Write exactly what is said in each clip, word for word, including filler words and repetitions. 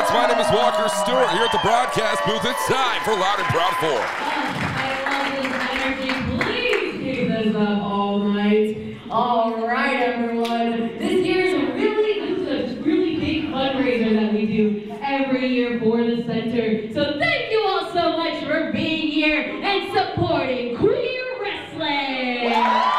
fans, my name is Walker Stewart here at the broadcast booth. It's time for Loud and Proud four. I love this energy. Please keep this up all night. All right, everyone. This year is a really, this is a really big fundraiser that we do every year for the center. So thank you all so much for being here and supporting queer wrestling.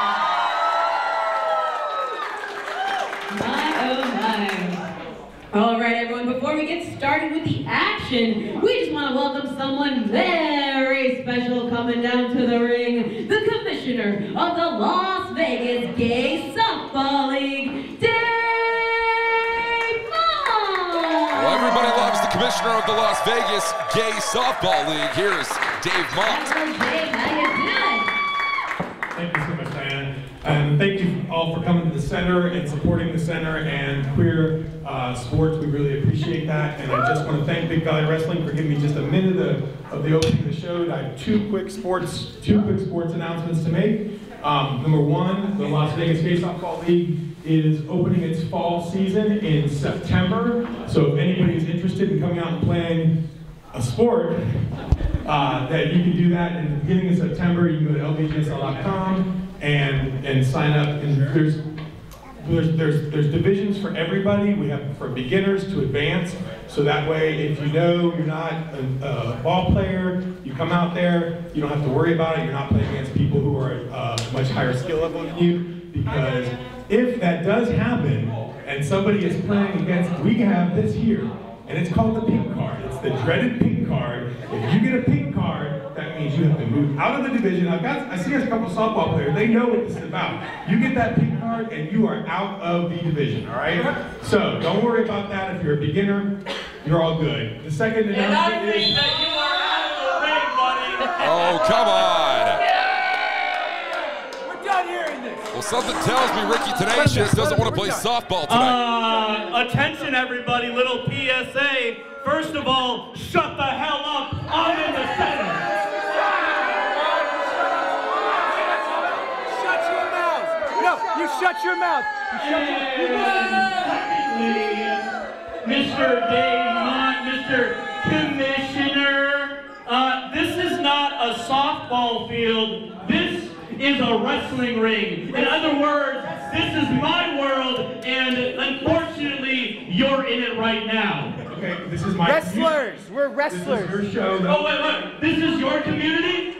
My oh my. All right, everyone, before we get started with the action, we just want to welcome someone very special coming down to the ring, the commissioner of the Las Vegas Gay Softball League, Dameon! Well, everybody loves the commissioner of the Las Vegas Gay Softball League. Here's Dave Mondt. Hello, Dave. How you doing? Thank you so much, Diana. And thank you all for coming to the center and supporting the center and queer uh, sports. We really appreciate that. And I just want to thank Big Valley Wrestling for giving me just a minute of, of the opening of the show. I have two quick sports, two quick sports announcements to make. Um, number one, the Las Vegas Gay Softball League is opening its fall season in September. So if anybody's interested in coming out and playing a sport, uh, that you can do that in the beginning of September. You can go to L V G S L dot com and and sign up. And there's there's there's there's divisions for everybody. We have from beginners to advanced. So that way, if you know you're not a, a ball player, you come out there. You don't have to worry about it. You're not playing against people who are uh, much higher skill level than you. Because if that does happen and somebody is playing against, we have this here, and it's called the pink card. It's the dreaded pink card. If you get a pink card, that means you have to move out of the division. I've got, I see a couple softball players, they know what this is about. You get that pink card and you are out of the division, all right? So don't worry about that. If you're a beginner, you're all good. The second And I announcement think is... that you are out of the ring, buddy. Oh, come on. We're done hearing this. Well, something tells me Ricky Tenacious doesn't want to play softball tonight. Uh, attention, everybody. Little P S A. First of all, shut the hell up. I'm in the center. Shut your mouth! No, you shut your mouth! You shut your Secondly, Mister Dave Mondt, Mister Commissioner, uh, this is not a softball field. This is a wrestling ring. In other words, this is my world, and unfortunately, you're in it right now. Okay, this is my... Wrestlers! We're wrestlers! This is your show. Oh, wait, wait. This is your community?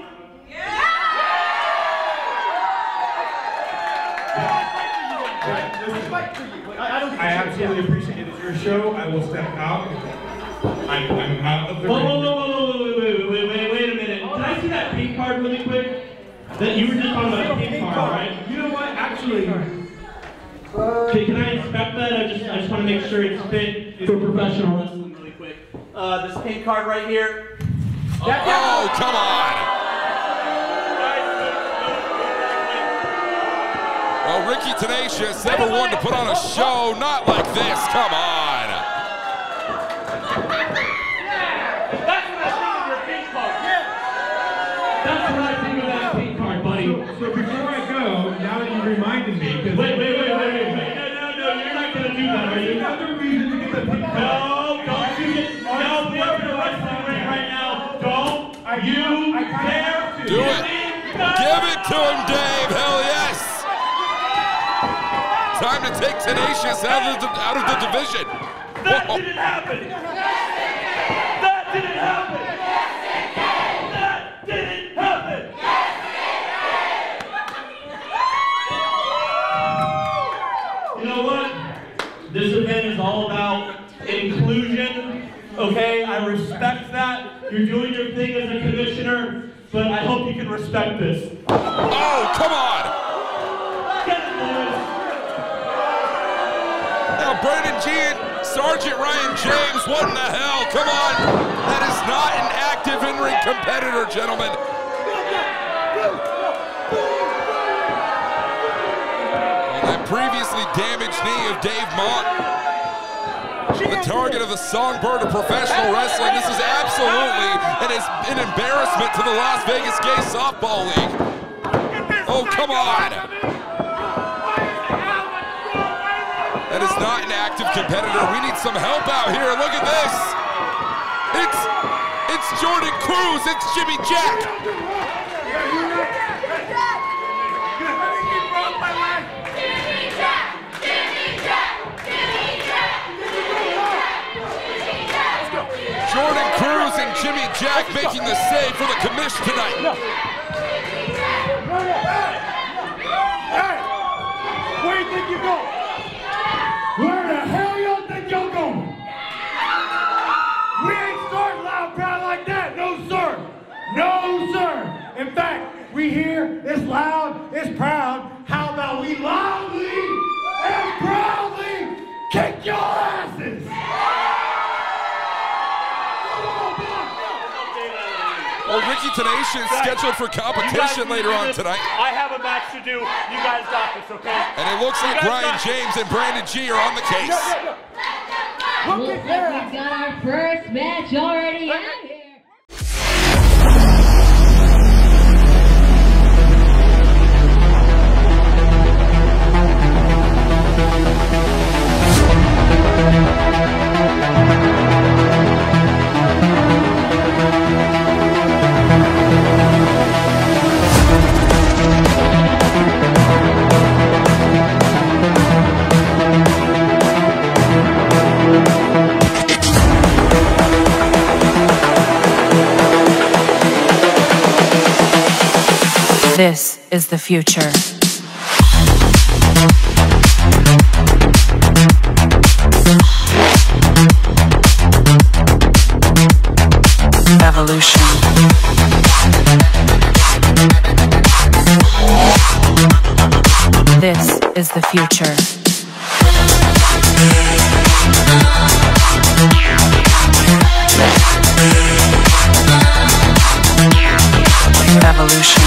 I absolutely appreciate it. It's your show. I will step out. I'm, I'm out of the Whoa, ring. whoa, whoa, whoa, wait, wait, wait, wait, wait a minute. Can I see that pink card really quick? That you were just talking about a pink card, right? You know what? Actually, Okay, can I inspect that? I just, I just want to make sure it's fit for professional wrestling really quick. Uh, this pink card right here. Oh, come on. Well, Ricky Tenacious, never one to put on a show, not like this, come on. That's what I think of your pink card. That's what I think of that pink card, buddy. so, so before I go, now that you reminded me, because Wait, wait, wait, wait, wait, wait. No, no, no, you're not gonna do that, are you? another reason to get the pink card. No, don't you get, no, we're in a wrestling ring right now. Don't you dare Do it. Give it to him, Dave, hell yes. Time to take Tenacious out of the, out of the division. That Whoa. didn't happen. That didn't happen. That didn't happen. You know what? This event is all about inclusion. Okay, I respect that. You're doing your thing as a commissioner, but I hope you can respect this. Oh, come on. Get it, boys. Now, Brandon G and Sergeant Ryan James, what in the hell? Come on. That is not an active in-ring competitor, gentlemen. Well, that previously damaged knee of Dave Mondt, the target of the Songbird of professional wrestling. This is absolutely an, an embarrassment to the Las Vegas Gay Softball League. Oh, come on. That is not an active competitor. We need some help out here. Look at this. It's, it's Jordan Cruz, it's Jimmy Jack. Jordan Cruz and Jimmy Jack making the save for the commission tonight. No. Hey, where do you think you're going? Where the hell y'all think y'all going? We ain't starting loud proud like that, no sir. No sir. In fact, we here, it's loud, it's proud. How about we loudly and proudly kick your asses? Well, Ricky Tenacious is scheduled for competition later on tonight. I have a match to do. You guys got this, okay? And it looks like Ryan James and Brandon G are on the case. Looks like we've got our first match already out here. This is the future. Evolution. This is the future. Evolution.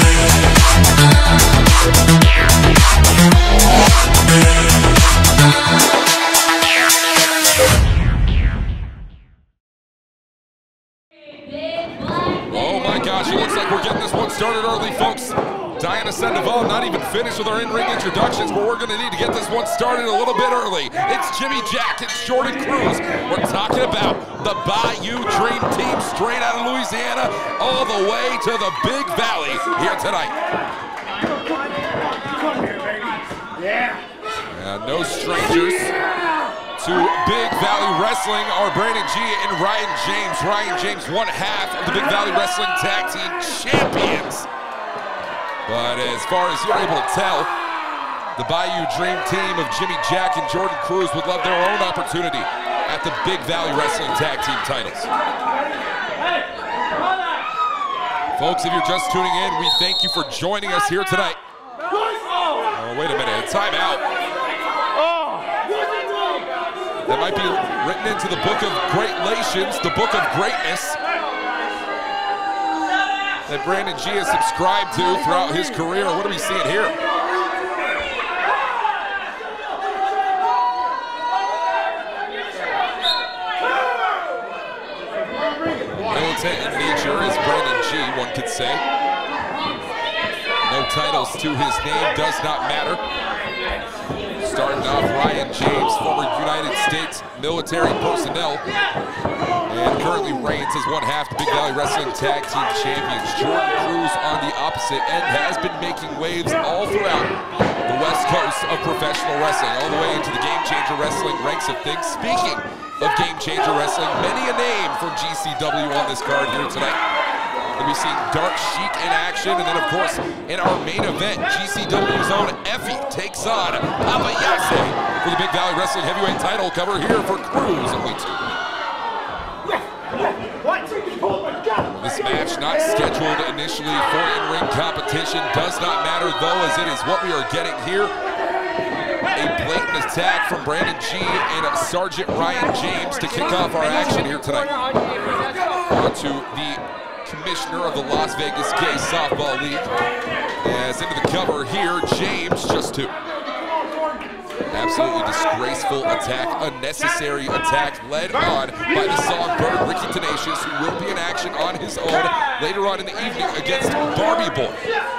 Oh my gosh, it looks like we're getting this one started early, folks. Diana Sandoval not even finished with our in-ring introductions, but we're going to need to get this one started a little bit early. It's Jimmy Jack, it's Jordan Cruz. We're talking about the Bayou Dream Team straight out of Louisiana all the way to the Big Valley here tonight. Come here, baby. Yeah. And no strangers to Big Valley Wrestling are Brandon G and Ryan James. Ryan James, one half of the Big Valley Wrestling Tag Team Champions. But as far as you're able to tell, the Bayou Dream Team of Jimmy Jack and Jordan Cruz would love their own opportunity at the Big Valley Wrestling Tag Team titles. Folks, if you're just tuning in, we thank you for joining us here tonight. Oh, wait a minute, a timeout. That might be written into the Book of Great Lations, the Book of Greatness, that Brandon G has subscribed to throughout his career. What are we seeing here? Militant in nature is Brandon G, one could say. No titles to his name, does not matter. Starting off, Ryan James, former United States military personnel, and currently reigns as one half the Big Valley Wrestling Tag Team Champions. Jordan Cruz on the opposite end has been making waves all throughout the West Coast of professional wrestling, all the way into the Game Changer Wrestling ranks of things. Speaking of Game Changer Wrestling, many a name from G C W on this card here tonight. We'll be seeing Dark Sheik in action, and then of course, in our main event, G C W's own EFFY takes on Papa Yase for the Big Valley Wrestling Heavyweight title cover here for Cruz and week two. This match not scheduled initially for in-ring competition, does not matter though, as it is what we are getting here. A blatant attack from Brandon G and Sergeant Ryan James to kick off our action here tonight. On to the commissioner of the Las Vegas Gay Softball League. As into the cover here, James just two. Absolutely disgraceful attack, unnecessary attack led on by the Songbird, Ricky Tenacious, who will be in action on his own later on in the evening against Barbie Boy.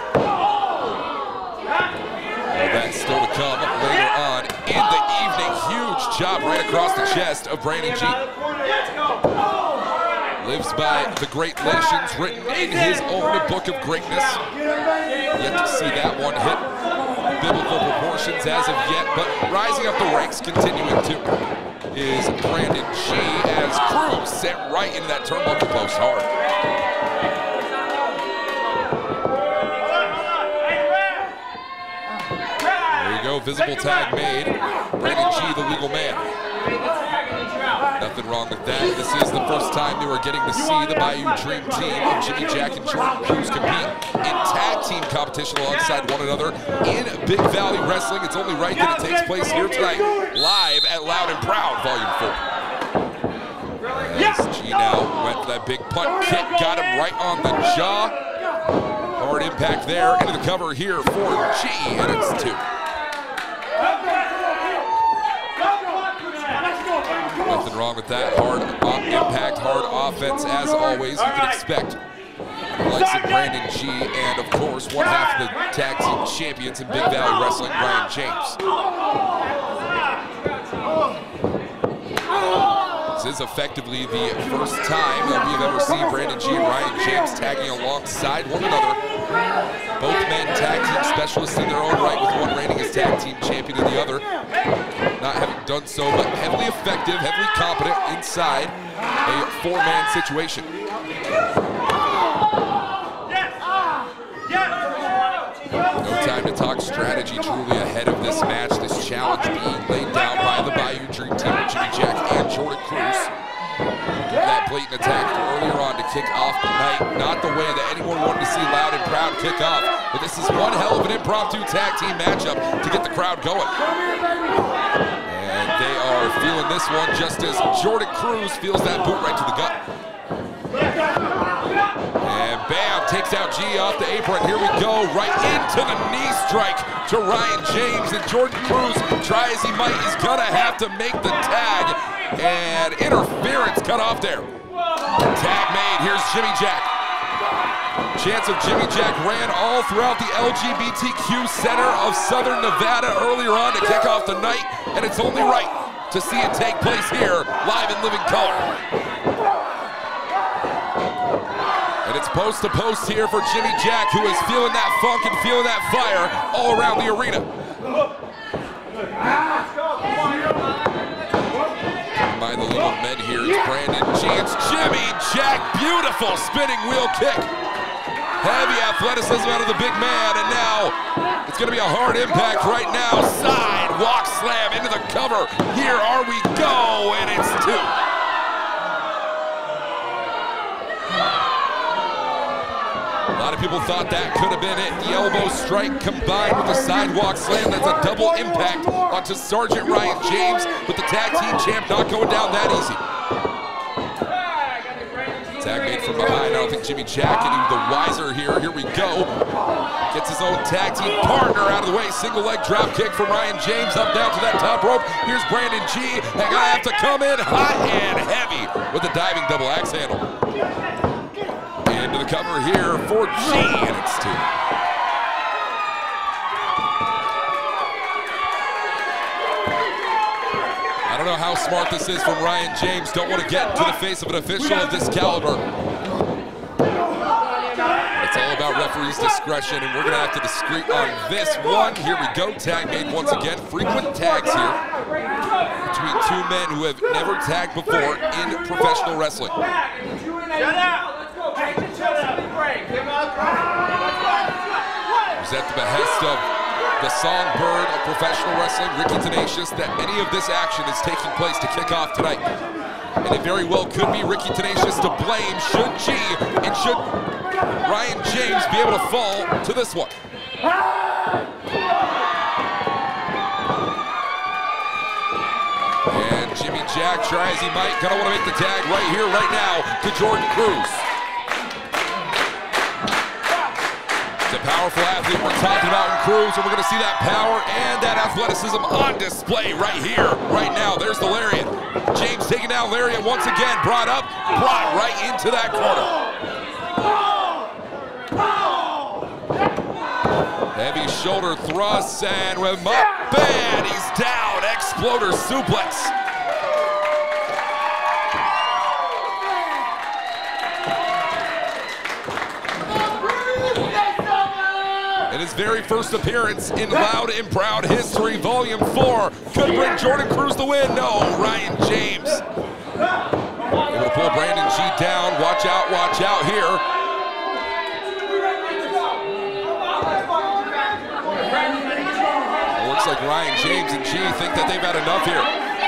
Well, that's still to come later on in the evening. Huge job right across the chest of Brandon G. Lives by the great nations written in his own book of greatness. Yet to see that one hit biblical proportions as of yet, but rising up the ranks, continuing to, is Brandon G as Cruz sent right into that turnbuckle post hard. There you go, visible tag made. Brandon G, the legal man. Nothing wrong with that. This is the first time they were getting to see the Bayou Dream Team of Jimmy Jack and Jordan Cruz compete in tag team competition alongside one another in Big Valley Wrestling. It's only right that it takes place here tonight, live at Loud and Proud, Volume four. As G now went for that big punt kick, got him right on the jaw. Hard impact there, into the cover here for G, and it's two. Nothing wrong with that. Hard impact, hard offense, as always, you can expect. The likes of Brandon G, and of course, one half of the tag team champions in Big Valley Wrestling, Ryan James. This is effectively the first time that we've ever seen Brandon G and Ryan James tagging alongside one another. Both men tag team specialists in their own right, with one reigning as tag team champion and the other not having done so, but heavily effective, heavily competent inside a four-man situation. No time to talk strategy, truly ahead of this match. This challenge being laid down by the Bayou Dream Team of Jimmy Jack and Jordan Cruz. That blatant attack earlier on to kick off the night. Not the way that anyone wanted to see Loud and Proud kick off, but this is one hell of an impromptu tag team matchup to get the crowd going. And they are feeling this one just as Jordan Cruz feels that boot right to the gut. And bam, takes out G off the apron. Here we go, right into the knee strike to Ryan James. And Jordan Cruz, try as he might, is gonna have to make the tag. And interference cut off there. Tag made, here's Jimmy Jack. Chance of Jimmy Jack ran all throughout the L G B T Q Center of Southern Nevada earlier on to kick off the night, and it's only right to see it take place here, live in living color. And it's post to post here for Jimmy Jack, who is feeling that funk and feeling that fire all around the arena. By the legal men here, it's Brandon G, it's Jimmy Jack, beautiful spinning wheel kick. Heavy athleticism out of the big man, and now it's gonna be a hard impact right now. Side walk slam into the cover. Here are we go, and it's two. A lot of people thought that could have been it. The elbow strike combined with the sidewalk slam. That's a double impact onto Sergeant Ryan James, but the tag team champ not going down that easy. Tag made from behind. I don't think Jimmy Jack any the wiser here. Here we go. Gets his own tag team partner out of the way. Single leg drop kick from Ryan James up down to that top rope. Here's Brandon G. They're gonna have to come in hot and heavy with the diving double axe handle. Into the cover here for G, and it's two. I don't know how smart this is from Ryan James. Don't want to get into the face of an official of this caliber. It's all about referee's discretion, and we're going to have to discreet on this one. Here we go, tag made once again. Frequent tags here between two men who have never tagged before in professional wrestling. Shut up! It was at the behest of the Songbird of professional wrestling, Ricky Tenacious, that any of this action is taking place to kick off tonight. And it very well could be Ricky Tenacious to blame should G and should Ryan James be able to fall to this one. And Jimmy Jack, try as he might, gonna want to make the tag right here, right now, to Jordan Cruz. It's a powerful athlete we're talking about in Cruz, and we're going to see that power and that athleticism on display right here, right now. There's the lariat. James taking down lariat once again, brought up, brought right into that corner. Heavy shoulder thrusts, and with him up, bam, he's down. Exploder suplex. In his very first appearance in Loud and Proud history, Volume four. Could bring Jordan Cruz the win. No, Ryan James. Able to pull Brandon G down. Watch out, watch out here. It looks like Ryan James and G think that they've had enough here.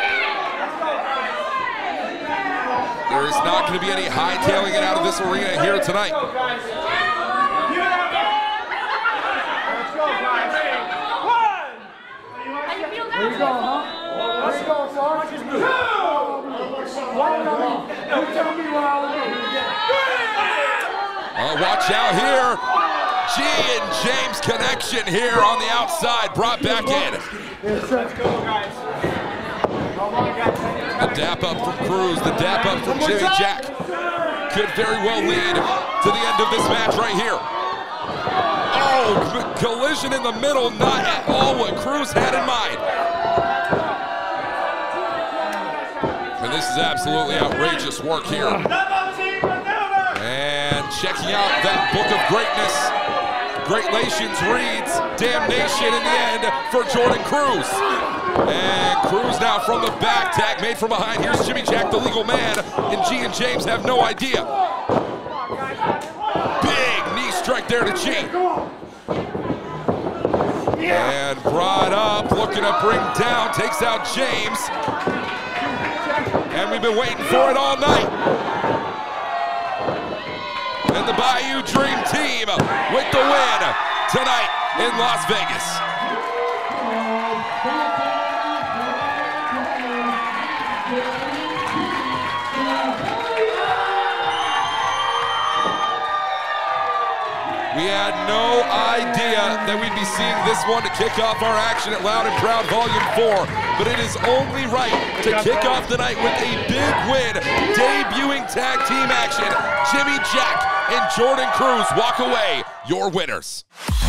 There is not going to be any hightailing it out of this arena here tonight. Where you going, huh? Where you going, Sarge? Just move. You tell me what I will do. Uh, watch out here. G and James connection here on the outside, brought back in. Let's go, guys. The dap up from Cruz, the dap up from Jimmy Jack. Could very well lead to the end of this match right here. Oh, collision in the middle, not at all what Cruz had in mind. And this is absolutely outrageous work here. And checking out that book of greatness. Great Lations reads damnation in the end for Jordan Cruz. And Cruz now from the back, tag made from behind. Here's Jimmy Jack, the legal man, and G and James have no idea. Big knee strike there to G. And brought up, looking to bring down, takes out James. And we've been waiting for it all night. And the Bayou Dream Team with the win tonight in Las Vegas. We had no idea that we'd be seeing this one to kick off our action at Loud and Proud Volume four, but it is only right to kick off the night with a big win, debuting tag team action. Jimmy Jack and Jordan Cruz walk away your winners.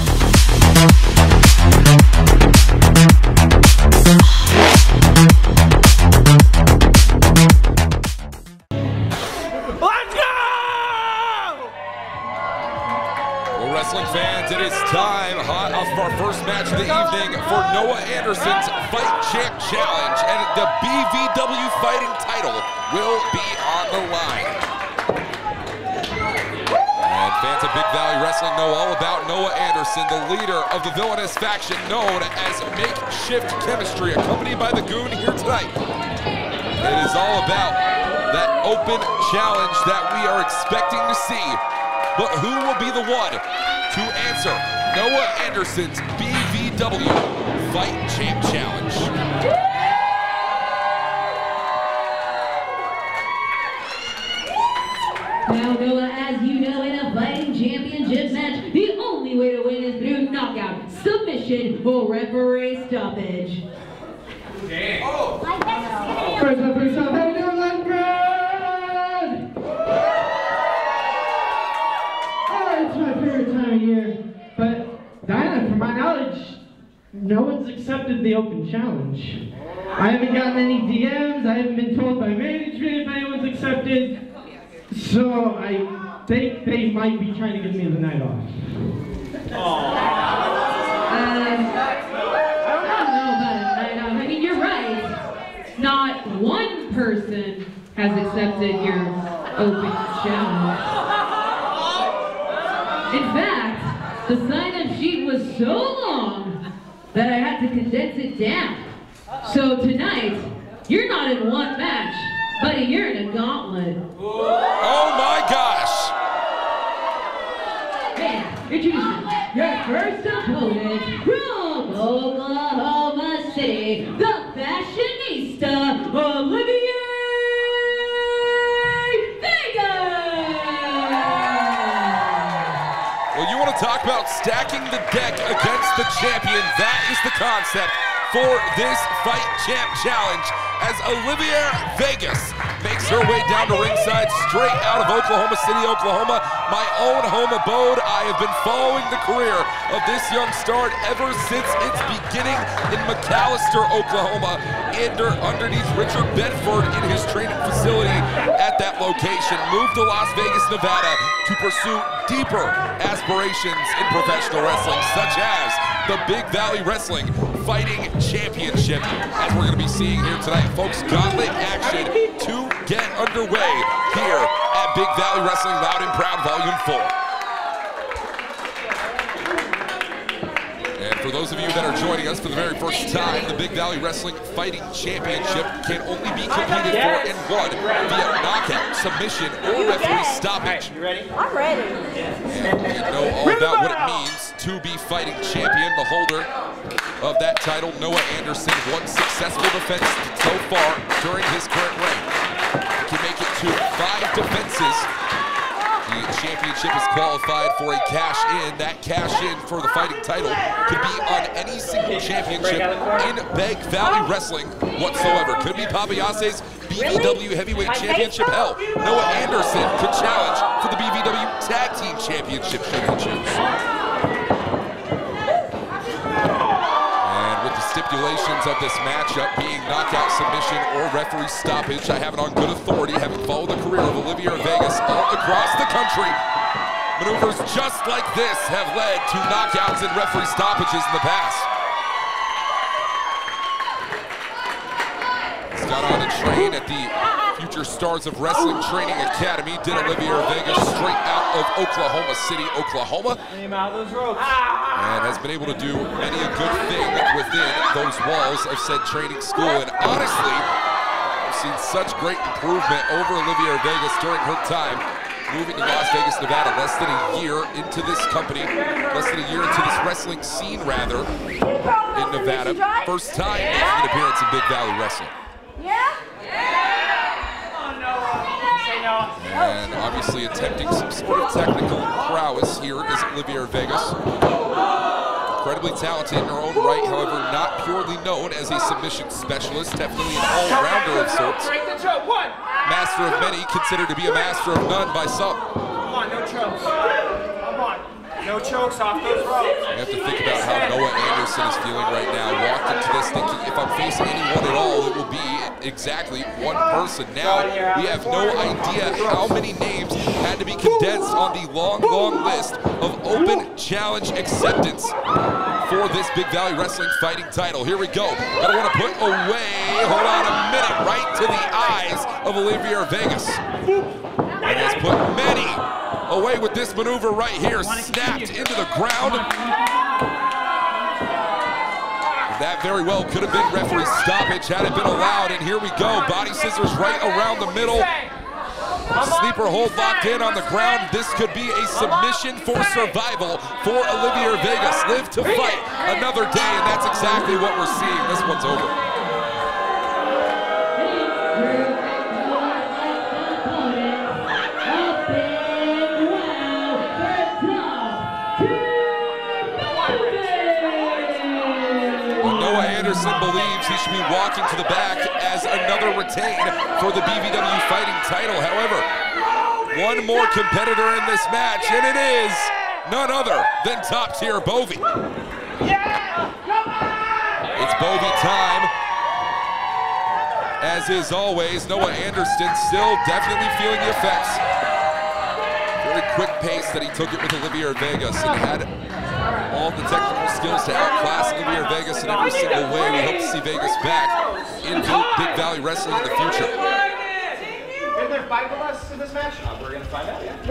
Wrestling fans, it is time, hot off of our first match of the evening, for Noah Anderson's Fight Champ Challenge, and the B V W fighting title will be on the line. And fans of Big Valley Wrestling know all about Noah Anderson, the leader of the villainous faction known as Makeshift Chemistry, accompanied by the Goon here tonight. It is all about that open challenge that we are expecting to see. But who will be the one to answer Noah Anderson's B V W Fight Champ Challenge? Now, Noah, as you know, in a fighting championship match, the only way to win is through knockout, submission, or referee stoppage. Damn. Oh. First up, first up, how you doing, Underwood? It's my favorite time of year, but Diana, from my knowledge, no one's accepted the open challenge. I haven't gotten any D Ms, I haven't been told by management if anyone's accepted, so I think they might be trying to give me the night off. Um, I don't know about a night off. I mean, you're right. Not one person has accepted your open challenge. In fact, the sign-up sheet was so long that I had to condense it down. So tonight, you're not in one match, buddy, you're in a gauntlet. Oh my gosh! Hey, introducing your first opponent from Oklahoma City, the fashionista, Olivier! You want to talk about stacking the deck against the champion? That is the concept for this Fight Champ Challenge, as Olivier Vegas makes her way down to ringside, straight out of Oklahoma City, Oklahoma, my own home abode. I have been following the career of this young star ever since its beginning in McAlester, Oklahoma, under, underneath Richard Bedford in his training facility at that location. Moved to Las Vegas, Nevada to pursue deeper aspirations in professional wrestling, such as the Big Valley Wrestling Fighting Championship, as we're going to be seeing here tonight. Folks, Gauntlet action to get underway here at Big Valley Wrestling Loud and Proud Volume four. And for those of you that are joining us for the very first time, the Big Valley Wrestling Fighting Championship can only be competed for and won via knockout, submission, or referee stoppage. You ready? I'm ready. And we know all about what it means to be fighting champion. The holder of that title, Noah Anderson, one successful defense so far during his current reign. He can make it to five defenses. The championship is qualified for a cash-in. That cash-in for the fighting title could be on any single championship in Big Valley Wrestling whatsoever. Could be Pabiase's B V W Heavyweight Championship. Hell, Noah Anderson could challenge for the B V W Tag Team Championship should he choose. Stipulations of this matchup being knockout, submission, or referee stoppage. I have it on good authority, having followed the career of Olivier Vegas all across the country. Maneuvers just like this have led to knockouts and referee stoppages in the past. He's got on a train at the Future Stars of Wrestling Training Academy. Did Olivier Vegas straight out of Oklahoma City, Oklahoma. And has been able to do many a good thing within those walls of said training school. And honestly, I've seen such great improvement over Olivier Vegas during her time moving to Las Vegas, Nevada, less than a year into this company, less than a year into this wrestling scene, rather, in Nevada. First time making an appearance in Big Valley Wrestling. Yeah? And obviously attempting some sort of technical prowess here is Olivier Vegas. Incredibly talented in her own right, however, not purely known as a submission specialist, definitely an all-rounder of sorts. Master of many, considered to be a master of none by some. Come on, no chokes. Come on. No chokes off those ropes. You have to think about how Noah Anderson is feeling right now. Walked into this thinking, if I'm facing anyone at all, it will be exactly one person. Now, we have no idea how many names had to be condensed on the long, long list of open challenge acceptance for this Big Valley Wrestling Fighting title. Here we go. I don't want to put away, hold on a minute, right to the eyes of Olivier Vegas. And has put many away with this maneuver right here, snapped into the ground. That very well could have been referee stoppage had it been allowed, and here we go, body scissors right around the middle. Sleeper hold locked in on the ground. This could be a submission for survival for Olivier Vegas. Live to fight another day, and that's exactly what we're seeing. This one's over. Anderson believes he should be walking to the back as another retain for the B V W Fighting title. However, one more competitor in this match, and it is none other than top tier Bovi. It's Bovi time. As is always, Noah Anderson still definitely feeling the effects. Very quick pace that he took it with Olivier Vegas and had all the technical skills to outclass Olivier Vegas in every single way. We hope to see Vegas back into Big Valley Wrestling in the future. Can there fight with us in this match? Uh, we're going to find out, yeah.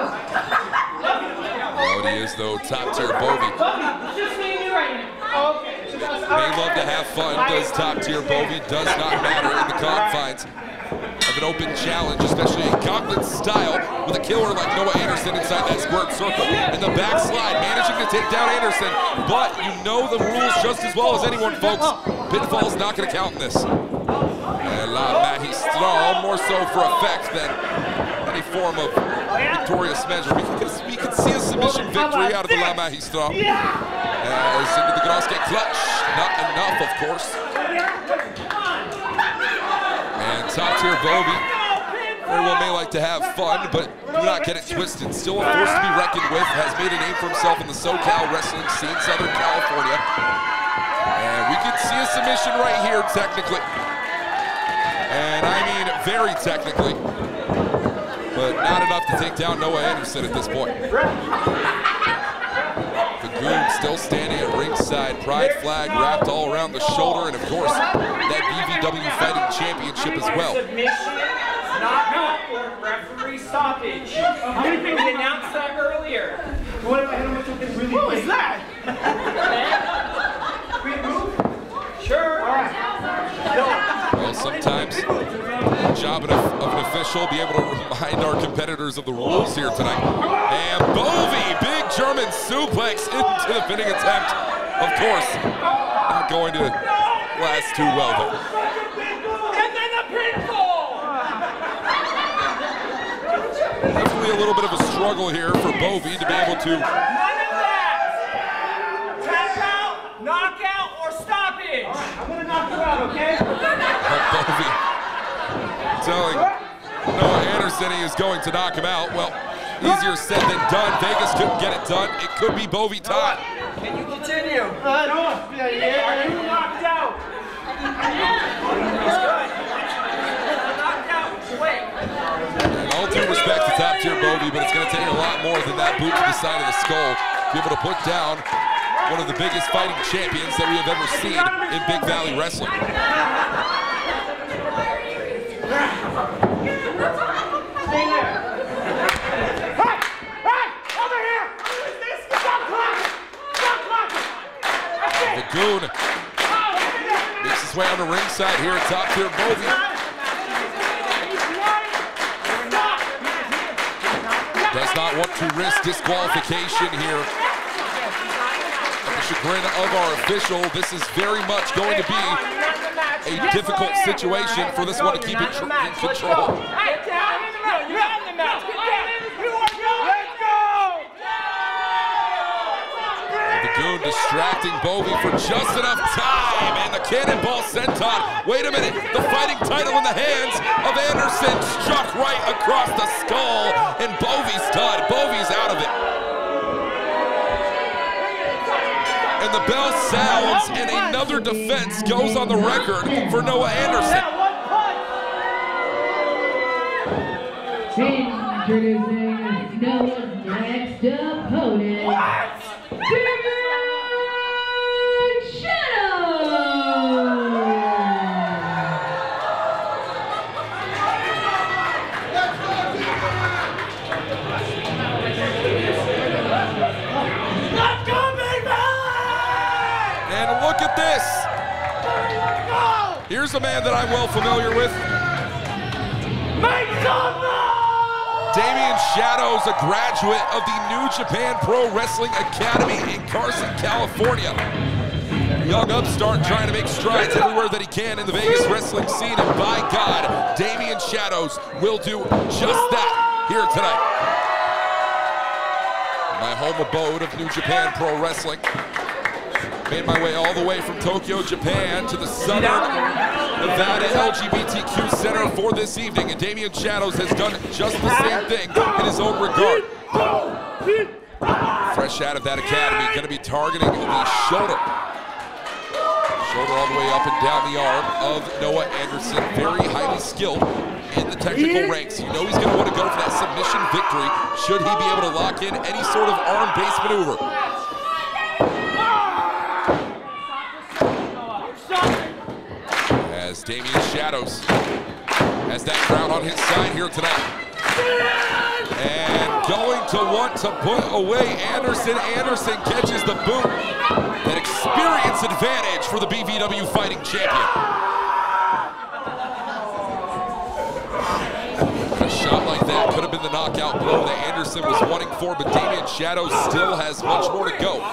Reality is, though, top tier Bovi. May love to have fun, does top tier Bovi, does not matter in the confines of an open challenge, especially a Gauntlet style with a killer like Noah Anderson inside that squared circle. In the backslide, managing to take down Anderson, but you know the rules just as well as anyone, folks. Pitfall's not going to count in this. And La Magistral, more so for effect than any form of victorious measure. We can, we can see a submission victory out of the La Magistral. As into the Groske clutch, not enough, of course. And top tier Bovi very well may like to have fun, but do not get it twisted. Still a force to be reckoned with, has made a name for himself in the SoCal wrestling scene, Southern California. And we could see a submission right here, technically. And I mean very technically, but not enough to take down Noah Anderson at this point. The Goon still standing at ringside, pride flag wrapped all around the shoulder, and of course, that B V W Fighting Championship as well. Submission, knockout, or referee stoppage. How many things we announced that earlier? What if I hit him with something really What was that? Quick move? Sure. All right. Well, sometimes the job of an official be able to remind our competitors of the rules here tonight. And Bovi, big German suplex into the pinning attempt. Of course, not going to last too well there. And then the pinfall! Definitely a little bit of a struggle here for Bovi to be able to. None of that! Tap out, knockout, or stoppage! I'm gonna knock you out, okay? Bovi telling Noah Anderson he is going to knock him out. Well, easier said than done. Vegas couldn't get it done. It could be Bovi time. Can you continue? Uh, no. Yeah, yeah. Are you knocked out? He's good. Knocked out. Wait. And all due respect to top tier Bovi, but it's going to take a lot more than that boot to the side of the skull to be able to put down one of the biggest fighting champions that we have ever seen in Big Valley Wrestling. Stay there. Hey! Hey! Over here! Who's this? Stop clocking! Stop clocking! The Goon makes his way on the ringside here at top tier Bovi. Does not want to risk disqualification here. At the chagrin of our official, this is very much going to be a difficult situation for this one to keep it in control. Get down! You're on the mat! Get down! You are going! Let's go! The Goon distracting Bovi for just enough time, and the cannonball senton. Wait a minute, the fighting title in the hands of Anderson struck right across the skull, and Bovi's done. Bovi's out of it. And the bell sounds, and another defense goes on the record for Noah Anderson. Introducing Noah's next opponent, Dameon Shadow. And look at this. Here's a man that I'm well familiar with. Dameon Shadows, a graduate of the New Japan Pro Wrestling Academy in Carson, California. Young upstart trying to make strides everywhere that he can in the Vegas wrestling scene, and by God, Dameon Shadows will do just that here tonight. My home abode of New Japan Pro Wrestling. Made my way all the way from Tokyo, Japan to the Southern Nevada L G B T Q Center for this evening, and Dameon Shadows has done just the same thing in his own regard. Fresh out of that academy, going to be targeting the shoulder. Shoulder all the way up and down the arm of Noah Anderson. Very highly skilled in the technical ranks. You know he's going to want to go for that submission victory should he be able to lock in any sort of arm-based maneuver. As Dameon Shadows has that crowd on his side here tonight. And going to want to put away Anderson. Anderson catches the boot. That experience advantage for the B V W Fighting Champion. A shot like that could have been the knockout blow that Anderson was wanting for, but Dameon Shadows still has much more to go.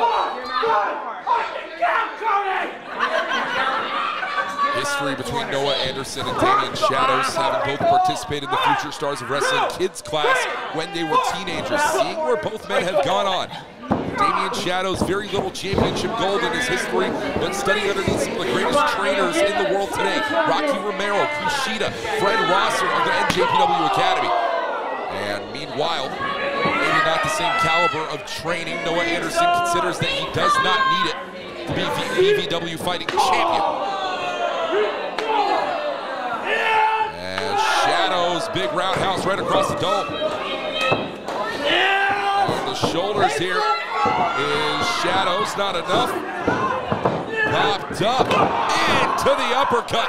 History between Noah Anderson and Dameon Shadows, having both participated in the Future Stars of Wrestling Kids class when they were teenagers, seeing where both men have gone on Dameon Shadow's very little championship gold in his history, but studying underneath some of the greatest trainers in the world today. Rocky Romero, Kushida, Fred Rosser of the N J P W Academy. And meanwhile, maybe not the same caliber of training, Noah Anderson considers that he does not need it to be B V W fighting champion. And Shadow's big roundhouse right across the dome. On the shoulders here is Shadow's, not enough. Popped up into the uppercut.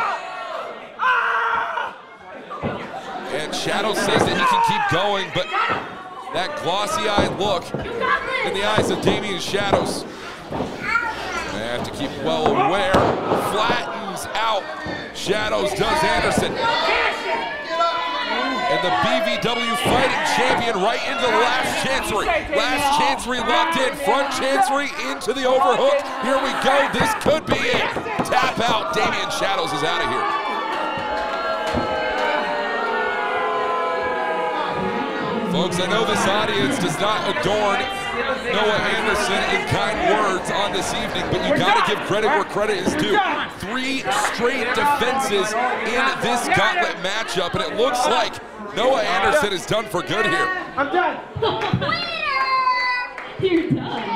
And Shadow says that he can keep going, but that glossy-eyed look in the eyes of Dameon Shadows. They have to keep well aware. Flattens out. Shadows does Anderson. And the B V W fighting champion right into the last chancery. Last chancery locked in. Front chancery into the overhook. Here we go. This could be it. Tap out. Dameon Shadows is out of here. Folks, I know this audience does not adorn Noah Anderson in kind words on this evening, but you gotta give credit where credit is due. Three straight defenses in this gauntlet matchup, and it looks like Noah Anderson is done for good here. I'm done. You're done.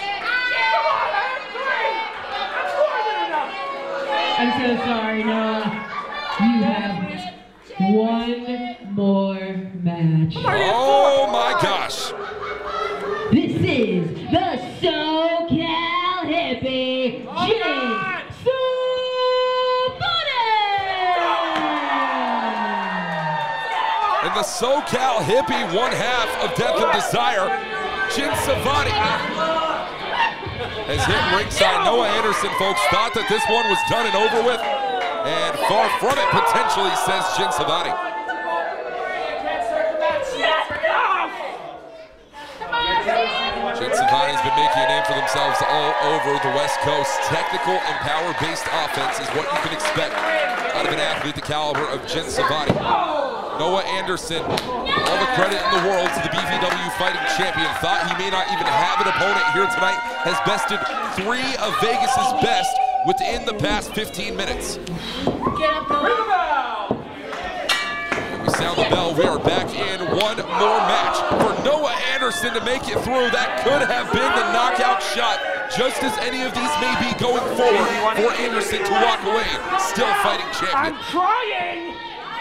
I'm so sorry, Noah. You have one more match. Oh my gosh. This is the SoCal Hippie, Jace Sevani! And the SoCal Hippie, one half of Death and Desire, Jace Sevani has hit ringside. Noah Anderson, folks, thought that this one was done and over with, and far from it, potentially, says Jace Sevani. Jace Sevani's been making a name for themselves all over the West Coast. Technical and power-based offense is what you can expect out of an athlete the caliber of Jace Sevani. Noah Anderson, all the credit in the world to the B V W fighting champion. Thought he may not even have an opponent here tonight. Has bested three of Vegas's best within the past fifteen minutes. We sound the bell. We are back in one more match for Noah Anderson to make it through. That could have been the knockout shot, just as any of these may be going forward for Anderson to walk away still fighting champion. I'm trying.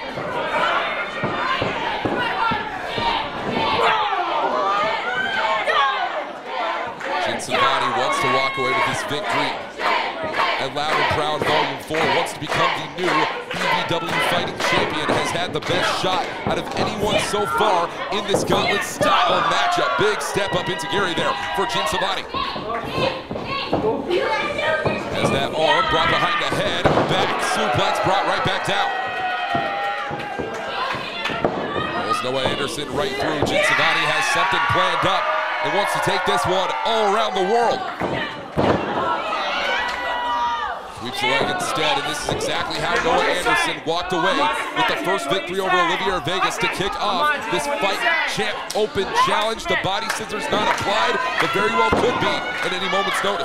Jace Sevani wants to walk away with this victory. And Loud and Proud Volume four wants to become the new B V W fighting champion. Has had the best shot out of anyone so far in this gauntlet style matchup. Big step up into Gary there for Jace Sevani. As that arm brought behind the head, back suplex brought right back down. Pulls Noah Anderson right through. Jace Sevani has something planned up and wants to take this one all around the world. Sweeps the leg instead, and this is exactly how Noah Anderson walked away with the first victory over Olivier Vegas to kick off this Fight Champ Open Challenge. The body scissors not applied, but very well could be at any moment's notice.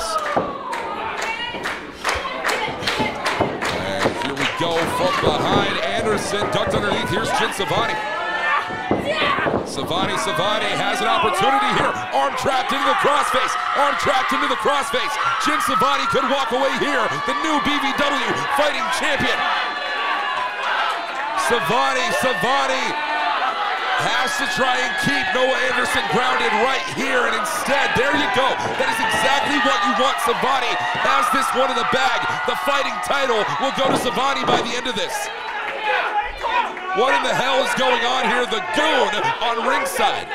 And here we go from behind. Anderson ducked underneath. Here's Jace Sevani. Sevani, Sevani has an opportunity here. Arm trapped into the crossface. Arm trapped into the crossface. Jace Sevani could walk away here. The new B V W fighting champion. Sevani, Sevani has to try and keep Noah Anderson grounded right here, and instead, there you go. That is exactly what you want. Sevani has this one in the bag. The fighting title will go to Sevani by the end of this. What in the hell is going on here? The Goon on ringside.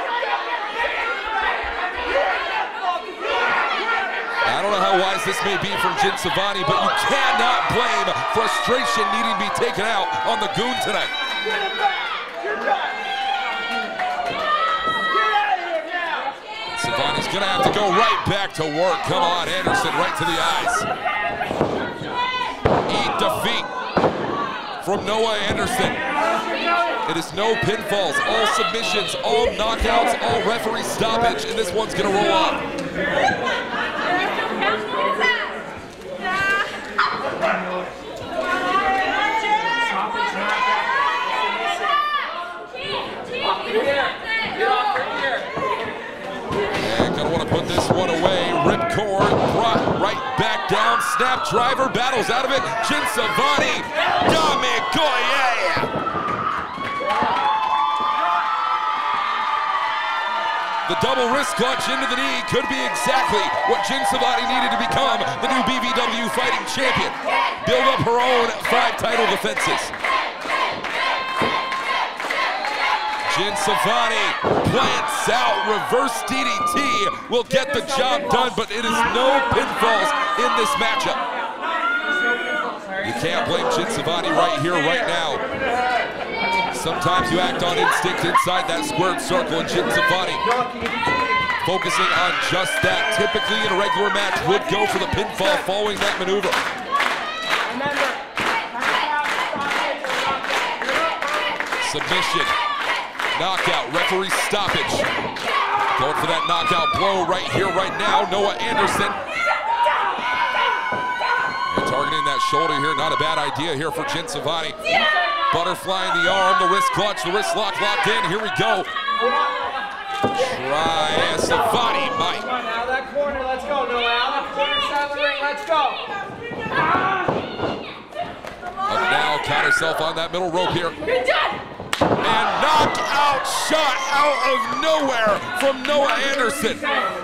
I don't know how wise this may be from Jace Sevani, but you cannot blame frustration needing to be taken out on the Goon tonight. Sevani's gonna have to go right back to work. Come on, Anderson, right to the eyes. Eat defeat. from Noah Anderson. It is no pinfalls, all submissions, all knockouts, all referee stoppage, and this one's gonna roll off. And gonna wanna put this one away. Ripcord brought right back down. Snap driver, battles out of it. Jin Sevani, Dameon. The double wrist clutch into the knee could be exactly what Jin Sevani needed to become the new B V W fighting champion. Build up her own five title defenses. Jin Sevani plants out, reverse D D T will get the job done, but it is no pinfalls in this matchup. You can't blame Jin Sevani right here, right now. Sometimes you act on instinct inside that squared circle, and Jin Sevani focusing on just that. Typically in a regular match would go for the pinfall following that maneuver. Submission, knockout, referee stoppage. Going for that knockout blow right here, right now. Noah Anderson. And targeting that shoulder here, not a bad idea here for Jin Sevani. Butterfly in the arm, the wrist clutch, the wrist lock locked in. Here we go. Try Sevani, Mike. Come on, out of that corner, let's go. No, out of that corner side of the ring, let's go. Up now, count herself on that middle rope here. And knockout shot out of nowhere from Noah Anderson.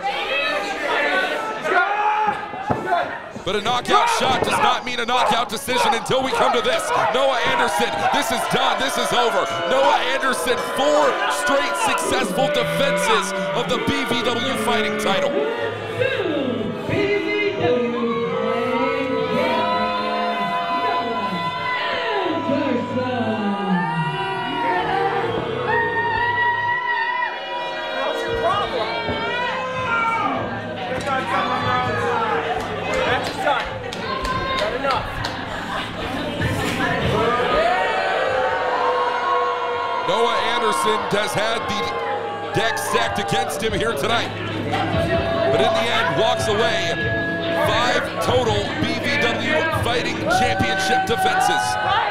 But a knockout shot does not mean a knockout decision until we come to this. Noah Anderson, this is done, this is over. Noah Anderson, four straight successful defenses of the B V W fighting title. Noah Anderson has had the deck stacked against him here tonight, but in the end walks away five total B V W fighting championship defenses.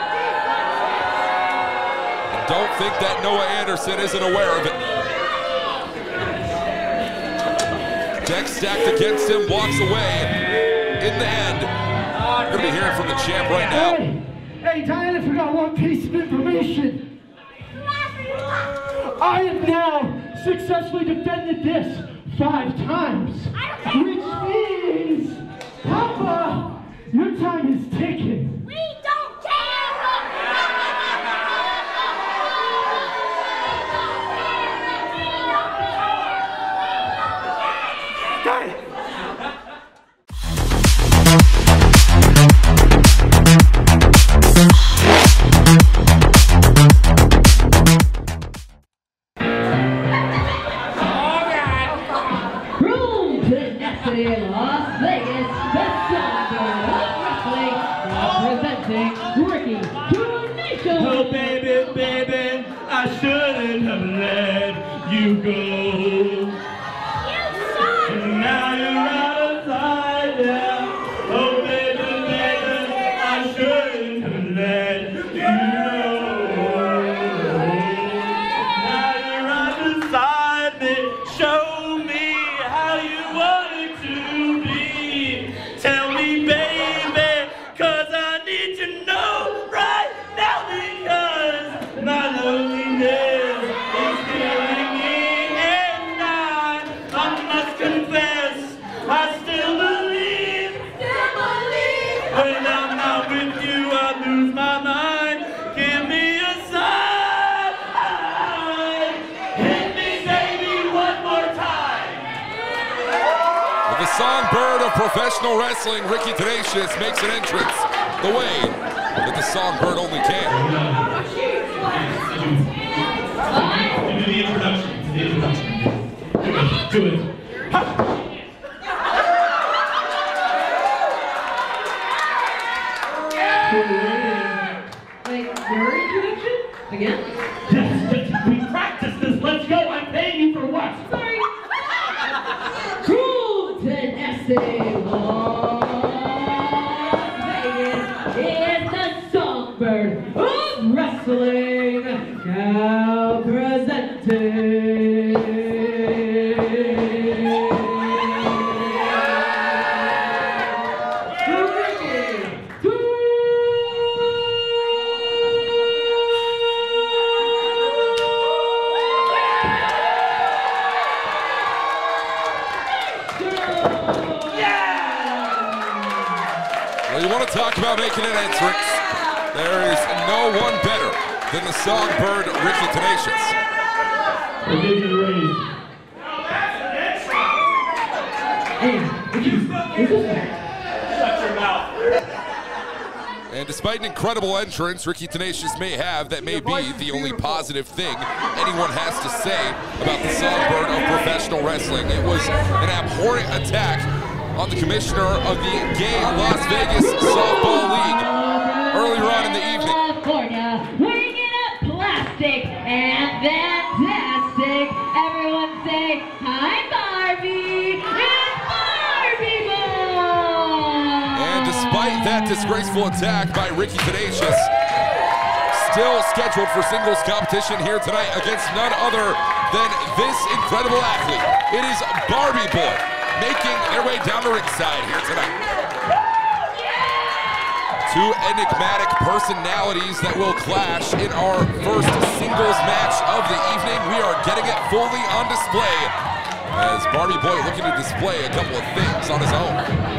And don't think that Noah Anderson isn't aware of it. Deck stacked against him, walks away. In the end, we're gonna be hearing from the champ right now. Hey, hey Diana forgot one piece of information. I have now successfully defended this five times, which means, Papa, your time is ticking. We don't care! Got it. Las Vegas, the Songbird of Wrestling, representing Ricky Tenacious. Oh baby, baby, I shouldn't have let you go. And now you're out of sight, yeah. Oh baby, baby, I shouldn't have let you go. Now you're out of sight, me. Show me how you want it to be. Tell me, baby, cause I need to know right now, because my loneliness is killing me, and I, I must confess, I still believe, still believe. When I'm not with you, I lose my mind. Give me a sign. Hit me, baby, one more time. The songbird of professional wrestling, Ricky Tenacious, makes an entrance the way that the songbird only can. Do the introduction. Do the introduction. Do it. Wait, Songbird of Wrestling, now presenting. Talk about making an entrance. There is no one better than the Songbird, Ricky Tenacious. Shut your mouth. And despite an incredible entrance Ricky Tenacious may have, that may be the only positive thing anyone has to say about the Songbird of professional wrestling. It was an abhorrent attack on the commissioner of the Gay Las Vegas Softball League earlier on in the evening. California, bringing up plastic and fantastic. Everyone say, hi Barbie, it's Barbie Boy! And despite that disgraceful attack by Ricky Tenacious, still scheduled for singles competition here tonight against none other than this incredible athlete. It is Barbie Boy, making their way down the ringside here tonight. Two enigmatic personalities that will clash in our first singles match of the evening. We are getting it fully on display as Barbie Boy looking to display a couple of things on his own.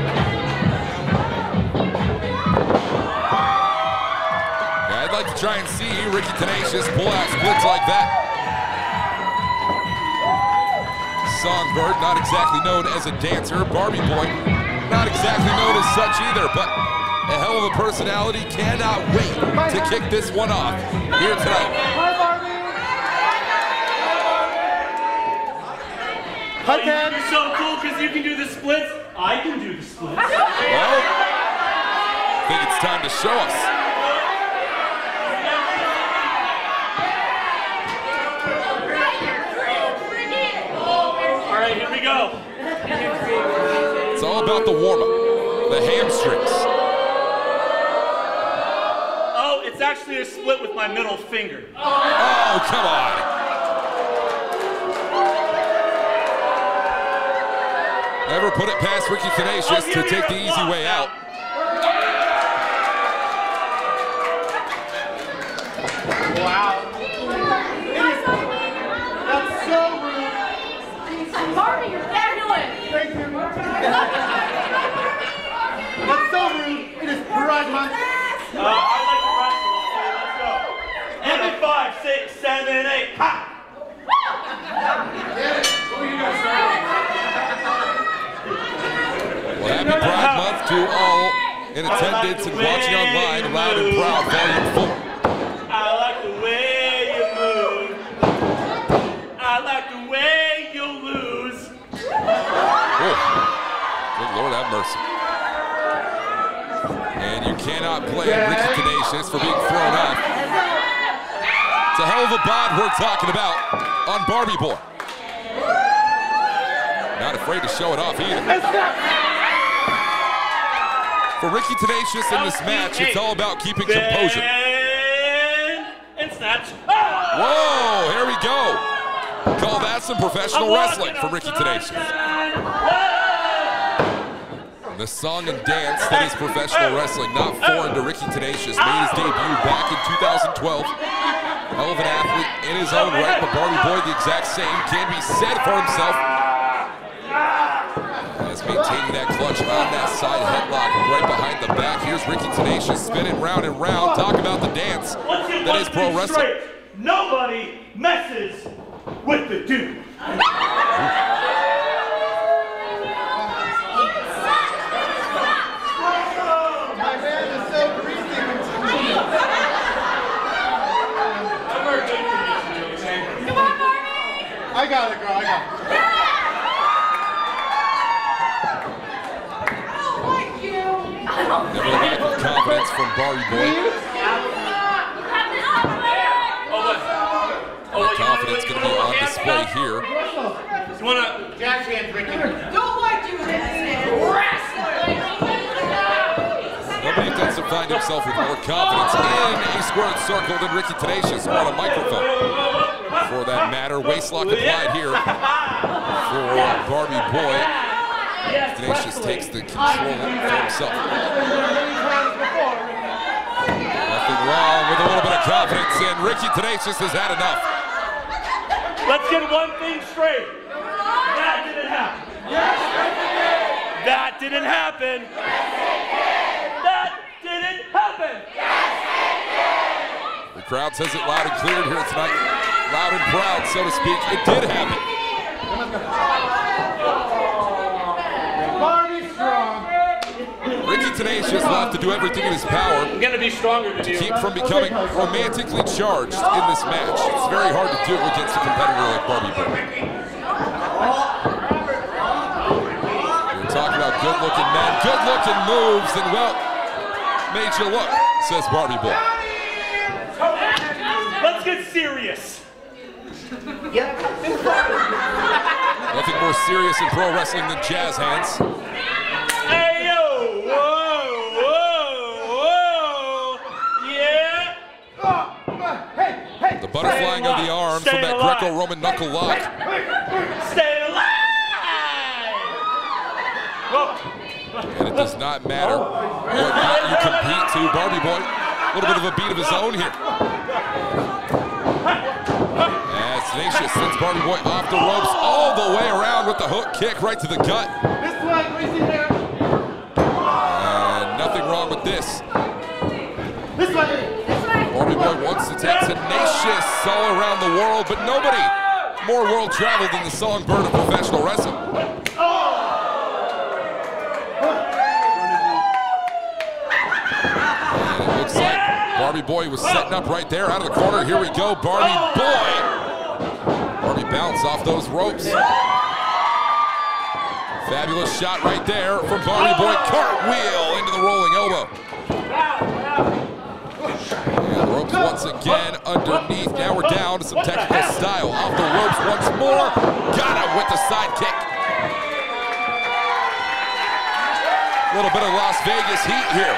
Yeah, I'd like to try and see Ricky Tenacious pull out splits like that. Songbird, not exactly known as a dancer. Barbie Boy, not exactly known as such either, but a hell of a personality. Cannot wait to kick this one off here tonight. Hi, Barbie. Hi, Ted. You're so cool because you can do the splits. I can do the splits. Well, I think it's time to show us. All right, here we go. It's all about the warm-up, the hamstrings. Oh, it's actually a split with my middle finger. Oh, come on. Never put it past Ricky Tenacious to take the easy way out. Wow. That's so rude. Barbie, you're fabulous! Thank you. That's so rude. It is Garage Month. Uh, I like to wrestle. Okay, let's go. And a five, six, seven, eight. Ha! Well, happy Pride Month to all in attendance and watching online. Loud and Proud, Volume four. I like the way you move. I like the way you lose. Oh, good Lord have mercy. And you cannot blame Ricky Tenacious for being thrown off. It's a hell of a bod we're talking about on Barbie Boy. Not afraid to show it off either. For Ricky Tenacious in this match, it's all about keeping composure. And snatch. Whoa, here we go. Call that some professional wrestling from Ricky Tenacious. The song and dance that is professional wrestling, not foreign to Ricky Tenacious, made his debut back in two thousand twelve. Hell of an athlete in his own right, but Barbie Boy the exact same, can be said for himself. As maintaining that clutch on that side headlock right behind the back. Here's Ricky Tenacious spinning round and round. Talk about the dance that is pro wrestling. Nobody messes with the dude. I got it, girl. I got it. Never lack of confidence from Barbie Boy. That confidence going to be on display here. You wanna Jazz hands, Ricky. Don't like you, Nobody He tends to find himself with more confidence in a squared circle than Ricky Tenacious on a microphone. For that matter, waistlock applied here for Barbie Boy. Tenacious takes the control for himself. Nothing wrong with a little bit of confidence, and Ricky Tenacious has had enough. Let's get one thing straight. That didn't happen. Yes, it did. That didn't happen. Yes, it did. That didn't happen. Yes, it did. The crowd says it loud and clear here tonight. Loud and proud, so to speak. It did happen. Barbie strong. Ricky Tenacious will have to do everything in his power I'm gonna be stronger than to you. keep from becoming romantically charged in this match. It's very hard to do against a competitor like Barbie Boy. We're talking about good-looking men, good-looking moves, and well, made you look, says Barbie Boy. Let's get serious. Nothing more serious in pro wrestling than jazz hands. Hey, yo! Whoa! Whoa! Whoa! Yeah! Hey, hey. The butterflying of the arms Stay from that alive. Greco-Roman knuckle lock. Stay alive! And it does not matter what beat you compete to. Barbie Boy, a little bit of a beat of his own here. As Tenacious sends Barbie Boy off the ropes all the way around with the hook kick right to the gut. This way, Gracie there. And nothing wrong with this. This way. This way. Barbie Boy wants to take Tenacious all around the world, but nobody more world traveled than the Songbird of professional wrestling. And it looks like Barbie Boy was setting up right there out of the corner. Here we go, Barbie Boy. Barbie bounced off those ropes. Fabulous shot right there from Barbie Boy. Cartwheel into the rolling elbow. And the ropes once again underneath. Now we're down to some technical style. Off the ropes once more. Got him with the side kick. A little bit of Las Vegas heat here.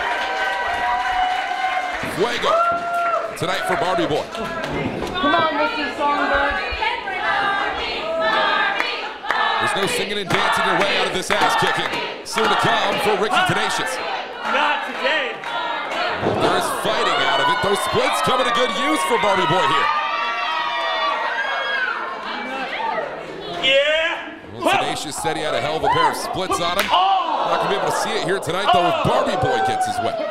Fuego tonight for Barbie Boy. Come on, Mister Songbird. There's no singing and dancing your way out of this ass kicking. Soon to come for Ricky Tenacious. Not today. There is fighting out of it. Those splits coming to good use for Barbie Boy here. Yeah. Well, Tenacious said he had a hell of a pair of splits on him. Not gonna be able to see it here tonight though if Barbie Boy gets his way.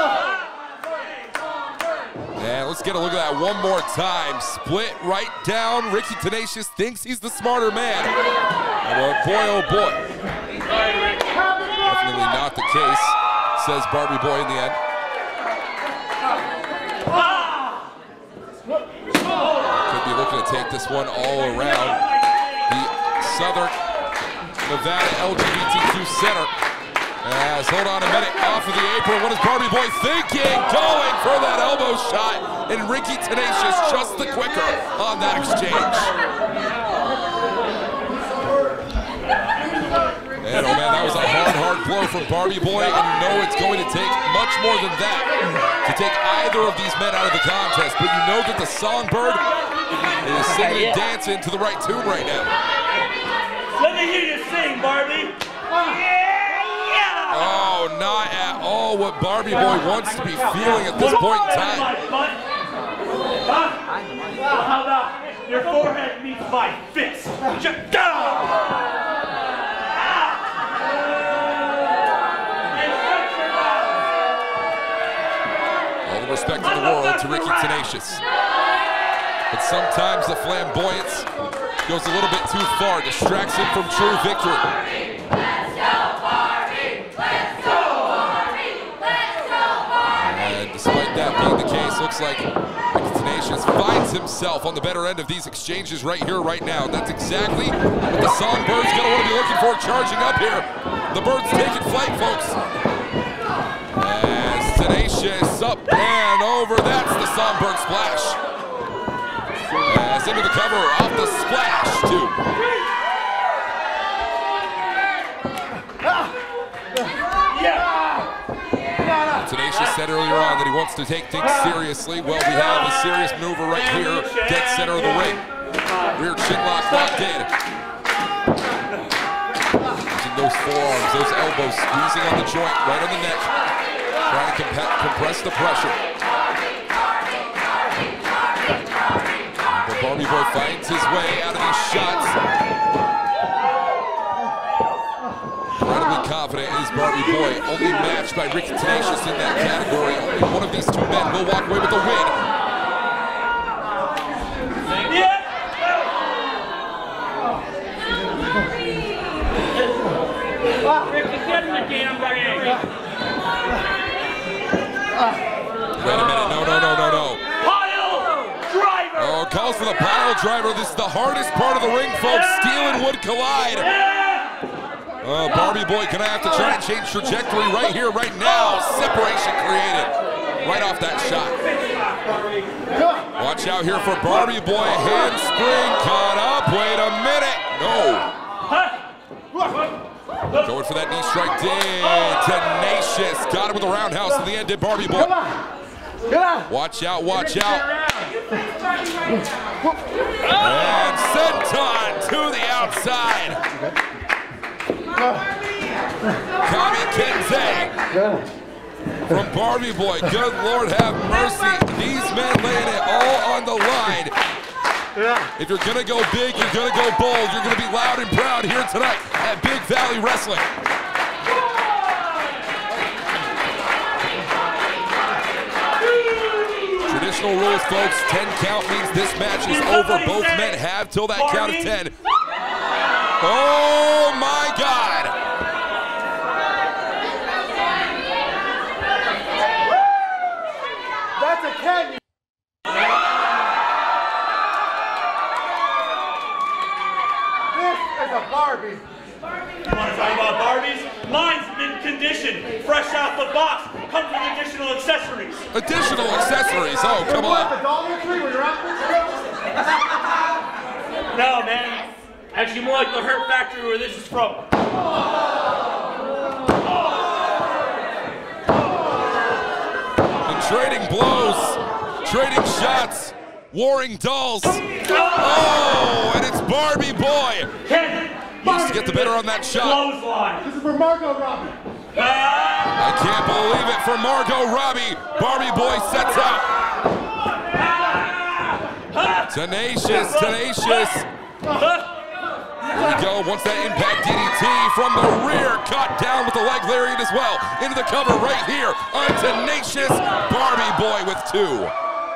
And let's get a look at that one more time. Split right down. Ricky Tenacious thinks he's the smarter man. But boy, oh boy. Definitely not the case, says Barbie Boy in the end. Could be looking to take this one all around the Southern Nevada L G B T Q Center. As, hold on a minute, off of the apron. What is Barbie Boy thinking? Going for that elbow shot. And Ricky Tenacious just the quicker on that exchange. And oh man, that was a hard, hard blow from Barbie Boy. And you know it's going to take much more than that to take either of these men out of the contest. But you know that the Songbird is singing and dancing to the right tune right now. Let me hear you sing, Barbie. Oh, not at all what Barbie Boy wants to be feeling at this point in time. How about your forehead meets my fist? All the respect in the world to Ricky Tenacious. But sometimes the flamboyance goes a little bit too far, distracts him from true victory. And despite that being the case, looks like Ricky Tenacious finds himself on the better end of these exchanges right here, right now. That's exactly what the Songbird's gonna want to be looking for, charging up here. The bird's taking flight, folks. As Tenacious up and over, that's the Songbird splash. As into the cover, off the splash, too. Yeah. Tenacious said earlier on that he wants to take things seriously. Well, we have a serious mover right here, dead center of the ring. Rear chin lock locked in. Using those forearms, those elbows, squeezing on the joint, right on the neck. Trying to comp compress the pressure. But Barbie Boy finds his way out of these shots. Incredibly confident is Barbie Boy, only matched by Ricky Tenacious in that category. Only one of these two men will walk away with the win. Yeah. Ricky, get in the damn ring. Wait a minute, no, no, no, no, no. Pile driver. Oh, calls for the pile driver. This is the hardest part of the ring, folks. Steel and wood collide. Oh, Barbie Boy gonna have to try and change trajectory right here, right now. Separation created right off that shot. Watch out here for Barbie Boy. Handspring caught up. Wait a minute. No. Going for that knee strike. Did Tenacious. Got him with a roundhouse in the end. Did Barbie Boy. Watch out, watch out. And senton to the outside. Kami Kenze from Barbie Boy. Good Lord have mercy. These men laying it all on the line. If you're gonna go big, you're gonna go bold. You're gonna be loud and proud here tonight at Big Valley Wrestling. Traditional rules, folks. ten count means this match is over. Both men have till that count of ten. Oh my God! That's a canyon. This is a Barbie. You want to talk about Barbies? Mine's mint condition, fresh out the box, comes with additional accessories. Additional accessories? Oh, come on. The Dollar Tree where you're No, man. Actually, more like the Hurt Factory where this is from. And trading blows, trading shots, warring dolls. Oh, and it's Barbie Boy. Ken, Used to get the better on that shot. Clothesline. This is for Margot Robbie. I can't believe it for Margot Robbie. Barbie Boy sets out. Tenacious, Tenacious. Here we go, once that impact D D T from the rear, caught down with the leg lariat as well. Into the cover right here on Tenacious. Barbie Boy with two.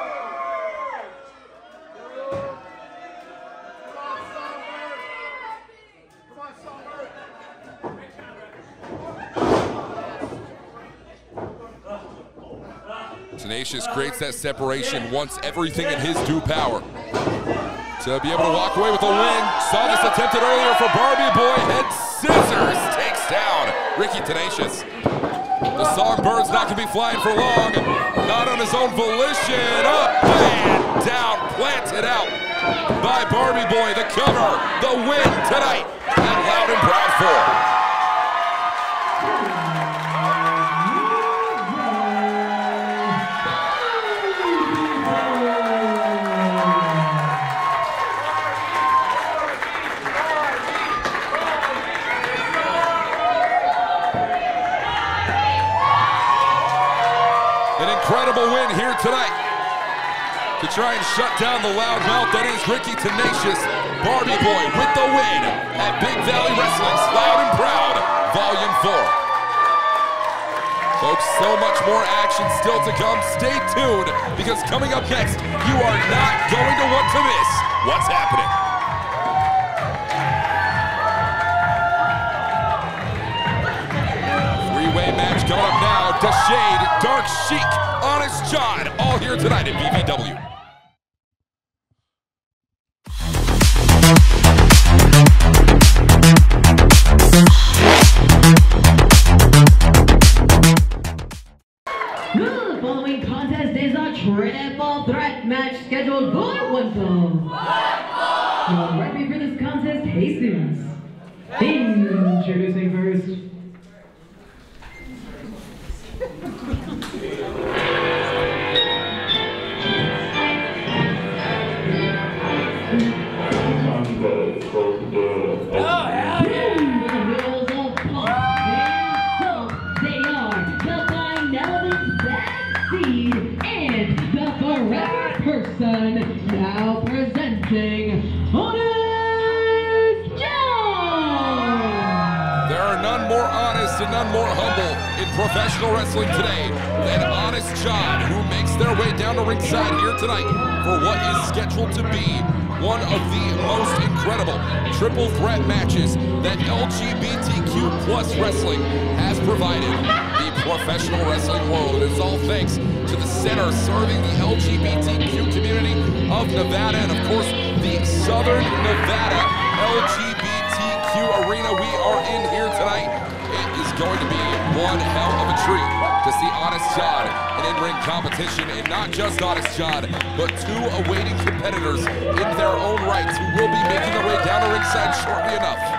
Tenacious creates that separation, wants everything in his due power to be able to walk away with a win. Saw this attempted earlier for Barbie Boy. Head scissors takes down Ricky Tenacious. The Songbird's not gonna be flying for long. Not on his own volition. Up and down, planted out by Barbie Boy. The cover, the win tonight at Loud and Proud four. Incredible win here tonight to try and shut down the loudmouth that is Ricky Tenacious. Barbie Boy with the win at Big Valley Wrestling's Loud and Proud Volume four. Folks, so much more action still to come. Stay tuned, because coming up next, you are not going to want to miss what's happening. Three-way match coming up now. Deshade, Dark Sheik, Honest John, all here tonight at B V W. The following contest is a triple threat match scheduled for one fall. The referee for this contest, Jesus. Introducing first. son, now presenting Honest John! There are none more honest and none more humble in professional wrestling today than Honest John, who makes their way down to ringside here tonight for what is scheduled to be one of the most incredible triple threat matches that L G B T Q plus wrestling has provided the professional wrestling world. It is all thanks to the center serving the L G B T Q community of Nevada and of course the Southern Nevada L G B T Q arena we are in here tonight. It is going to be one hell of a treat to see Honest John in in-ring competition, and not just Honest John, but two awaiting competitors in their own rights who will be making their way down the ringside shortly enough.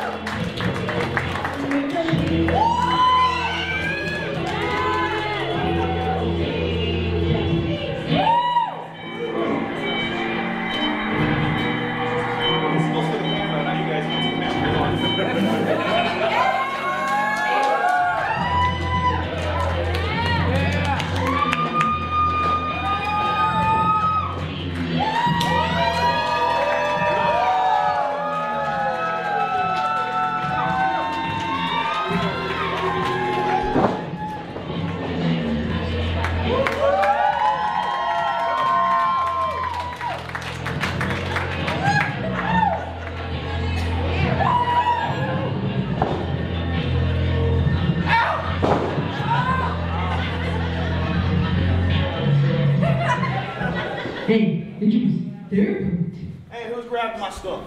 Hey, introduce Stewart. Hey, who's grabbing my stuff?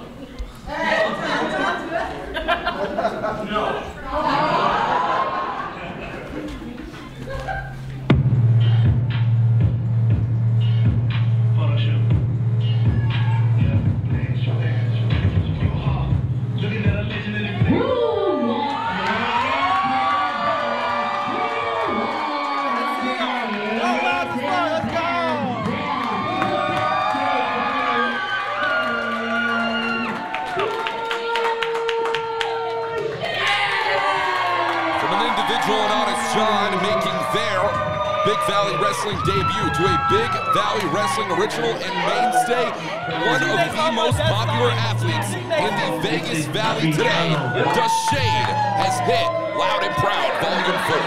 No. And Honest John making their Big Valley Wrestling debut to a Big Valley Wrestling original and mainstay, one of the most popular athletes in the Vegas Valley today. The Shade has hit Loud and Proud Volume four.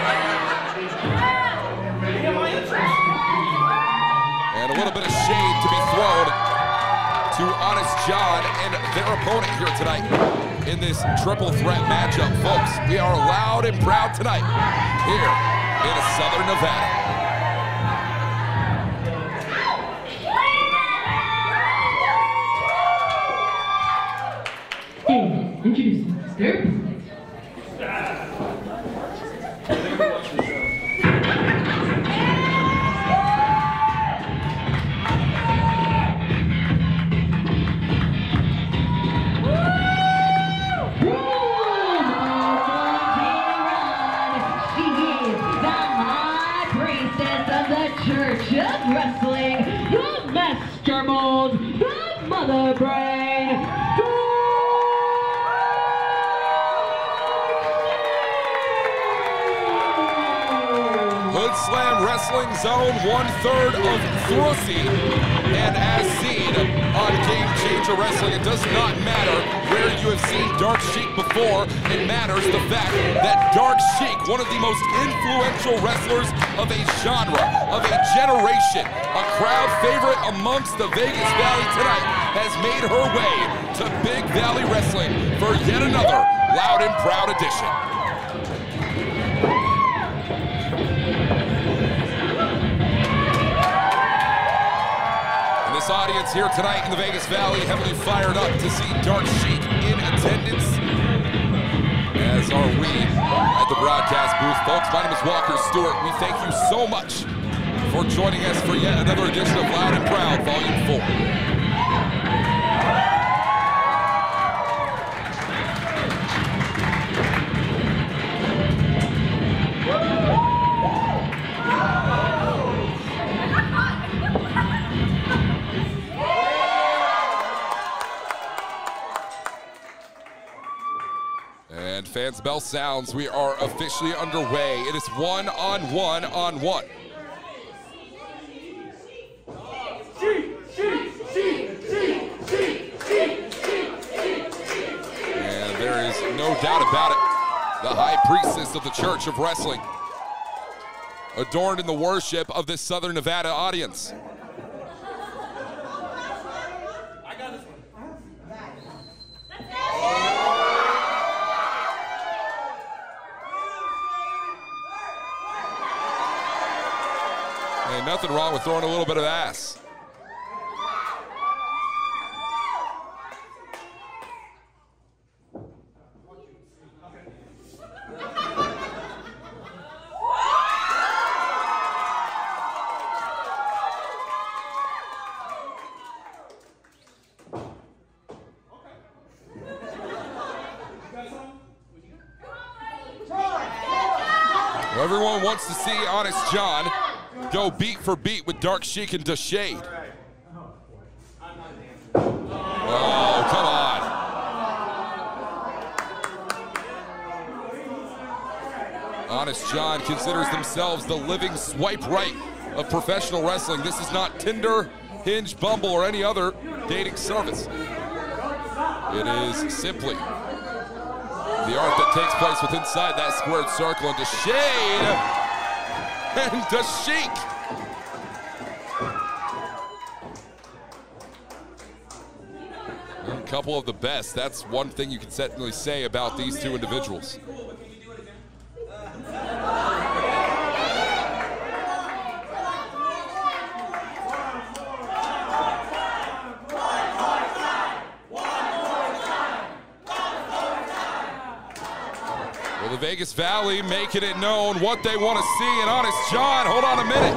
And a little bit of shade to be thrown to Honest John and their opponent here tonight in this triple threat matchup. Folks, we are loud and proud tonight here in Southern Nevada. Hey, introduce Stewart. Of wrestling, the master mold, the mother brain. Hood Slam Wrestling Zone, one third of Thrusy, and as seen on Game Changer Wrestling, it does not matter where you have seen Dark Sheik before. It matters the fact that Dark Sheik, one of the most influential wrestlers of a genre, of a generation, a crowd favorite amongst the Vegas Valley tonight, has made her way to Big Valley Wrestling for yet another Loud and Proud edition. And this audience here tonight in the Vegas Valley heavily fired up to see Dark Sheik in attendance, as are we at the broadcast booth. Folks, my name is Walker Stewart. We thank you so much for joining us for yet another edition of Loud and Proud, Volume four. And fans, bell sounds, we are officially underway. It is one on one on one. Sheik! No doubt about it. The high priestess of the Church of Wrestling, adorned in the worship of this Southern Nevada audience. I got this one. Ain't nothing wrong with throwing a little bit of ass. Well, everyone wants to see Honest John go beat for beat with Dark Sheik and Deshade. Oh, come on. Honest John considers themselves the living swipe right of professional wrestling. This is not Tinder, Hinge, Bumble, or any other dating service. It is simply the art that takes place within inside that squared circle, and Deshade and Sheik. A couple of the best. That's one thing you can certainly say about these two individuals. Well, the Vegas Valley making it known what they want to see, and Honest John, hold on a minute.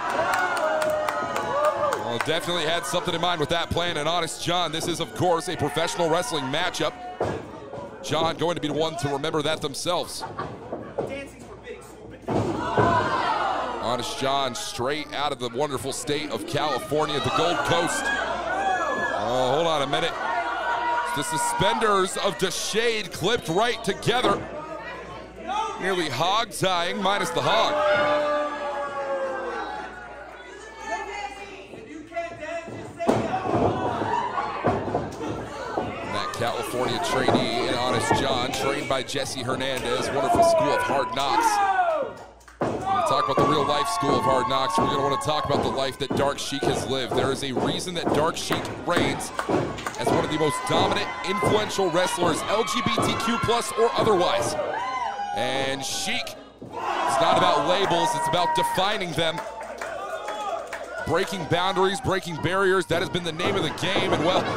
Well, definitely had something in mind with that plan, and Honest John, this is, of course, a professional wrestling matchup. John going to be the one to remember that themselves. Honest John, straight out of the wonderful state of California, the Gold Coast. Oh, hold on a minute. The suspenders of Deshade clipped right together. Nearly hog tying, minus the hog. And that California trainee and Honest John, trained by Jesse Hernandez, wonderful school of hard knocks. We're going to talk about the real life school of hard knocks. We're going to want to talk about the life that Dark Sheik has lived. There is a reason that Dark Sheik reigns as one of the most dominant, influential wrestlers, L G B T Q plus or otherwise. And Sheik, it's not about labels, it's about defining them. Breaking boundaries, breaking barriers, that has been the name of the game. And well,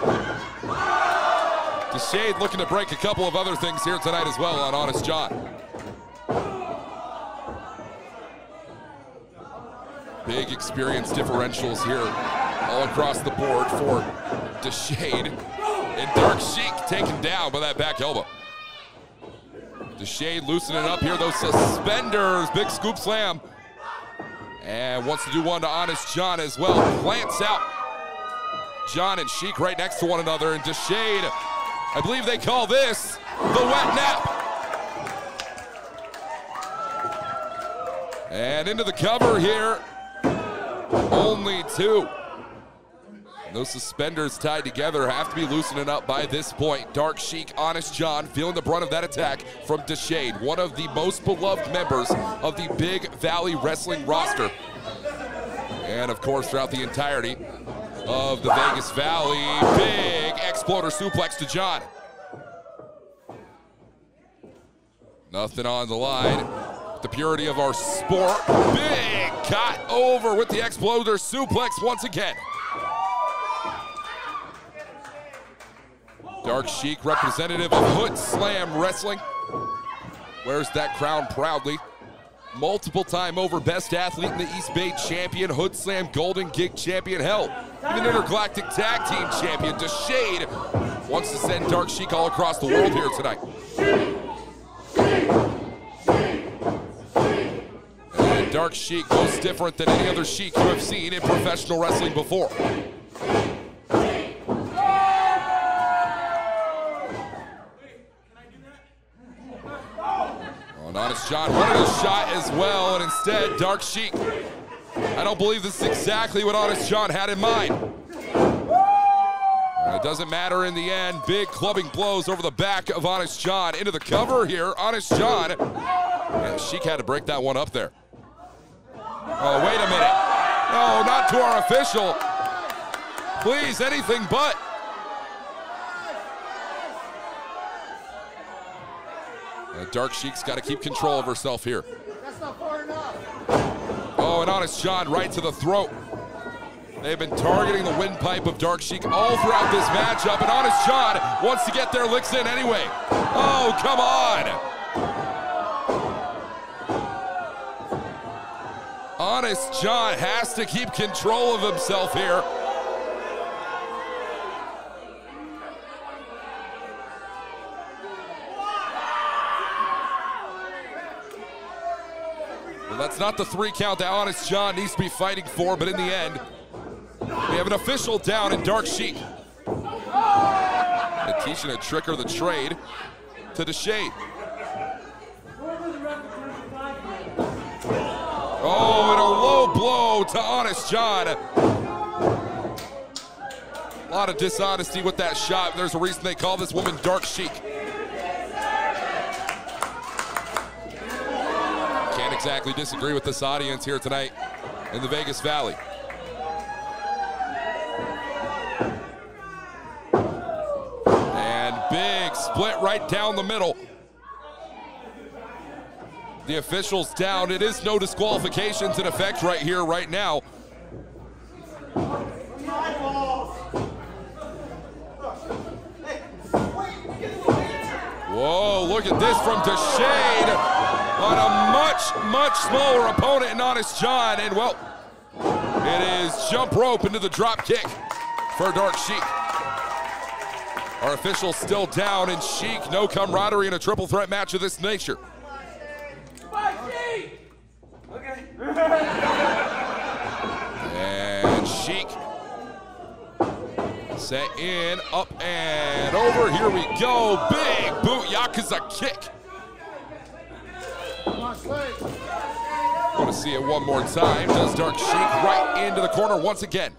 Deshade looking to break a couple of other things here tonight as well on Honest John. Big experience differentials here all across the board for Deshade. And Dark Sheik taken down by that back elbow. Deshade loosening up here, those suspenders, big scoop slam. And wants to do one to Honest John as well. Plants out John and Sheik right next to one another. And Deshade, I believe they call this the wet nap. And into the cover here, only two. Those suspenders tied together have to be loosening up by this point. Dark Sheik, Honest John feeling the brunt of that attack from Deshade, one of the most beloved members of the Big Valley Wrestling roster. And of course, throughout the entirety of the Vegas Valley, big exploder suplex to John. Nothing on the line. The purity of our sport. Big cut over with the exploder suplex once again. Dark Sheik, representative of Hood Slam Wrestling, wears that crown proudly. Multiple time over best athlete in the East Bay champion, Hood Slam Golden Gig champion, hell, even Intergalactic Tag Team champion. Deshade wants to send Dark Sheik all across the world here tonight. And Dark Sheik, most different than any other Sheik you have seen in professional wrestling before. Honest John wanted a shot as well, and instead, Dark Sheik, I don't believe this is exactly what Honest John had in mind. It doesn't matter in the end. Big clubbing blows over the back of Honest John. Into the cover here, Honest John. And Sheik had to break that one up there. Oh, wait a minute. No, not to our official. Please, anything but. Uh, Dark Sheik's got to keep control of herself here. That's not far enough. Oh, and Honest John right to the throat. They've been targeting the windpipe of Dark Sheik all throughout this matchup, and Honest John wants to get their licks in anyway. Oh, come on. Honest John has to keep control of himself here. Well, that's not the three count that Honest John needs to be fighting for, but in the end, we have an official down in Dark Sheik. And teaching a trick or the trade to the Shade. Oh, and a low blow to Honest John. A lot of dishonesty with that shot. There's a reason they call this woman Dark Sheik. Can't exactly disagree with this audience here tonight in the Vegas Valley. Big split right down the middle. The official's down. It is no disqualifications in effect right here, right now. Whoa, look at this from DeShade on a much, much smaller opponent in Honest John. And well, it is jump rope into the drop kick for Dark Sheik. Our official's still down, and Sheik, no camaraderie in a triple threat match of this nature. Okay. And Sheik set in, up and over. Here we go. Big boot, Yakuza kick. I want to see it one more time. Does Dark Sheik right into the corner once again.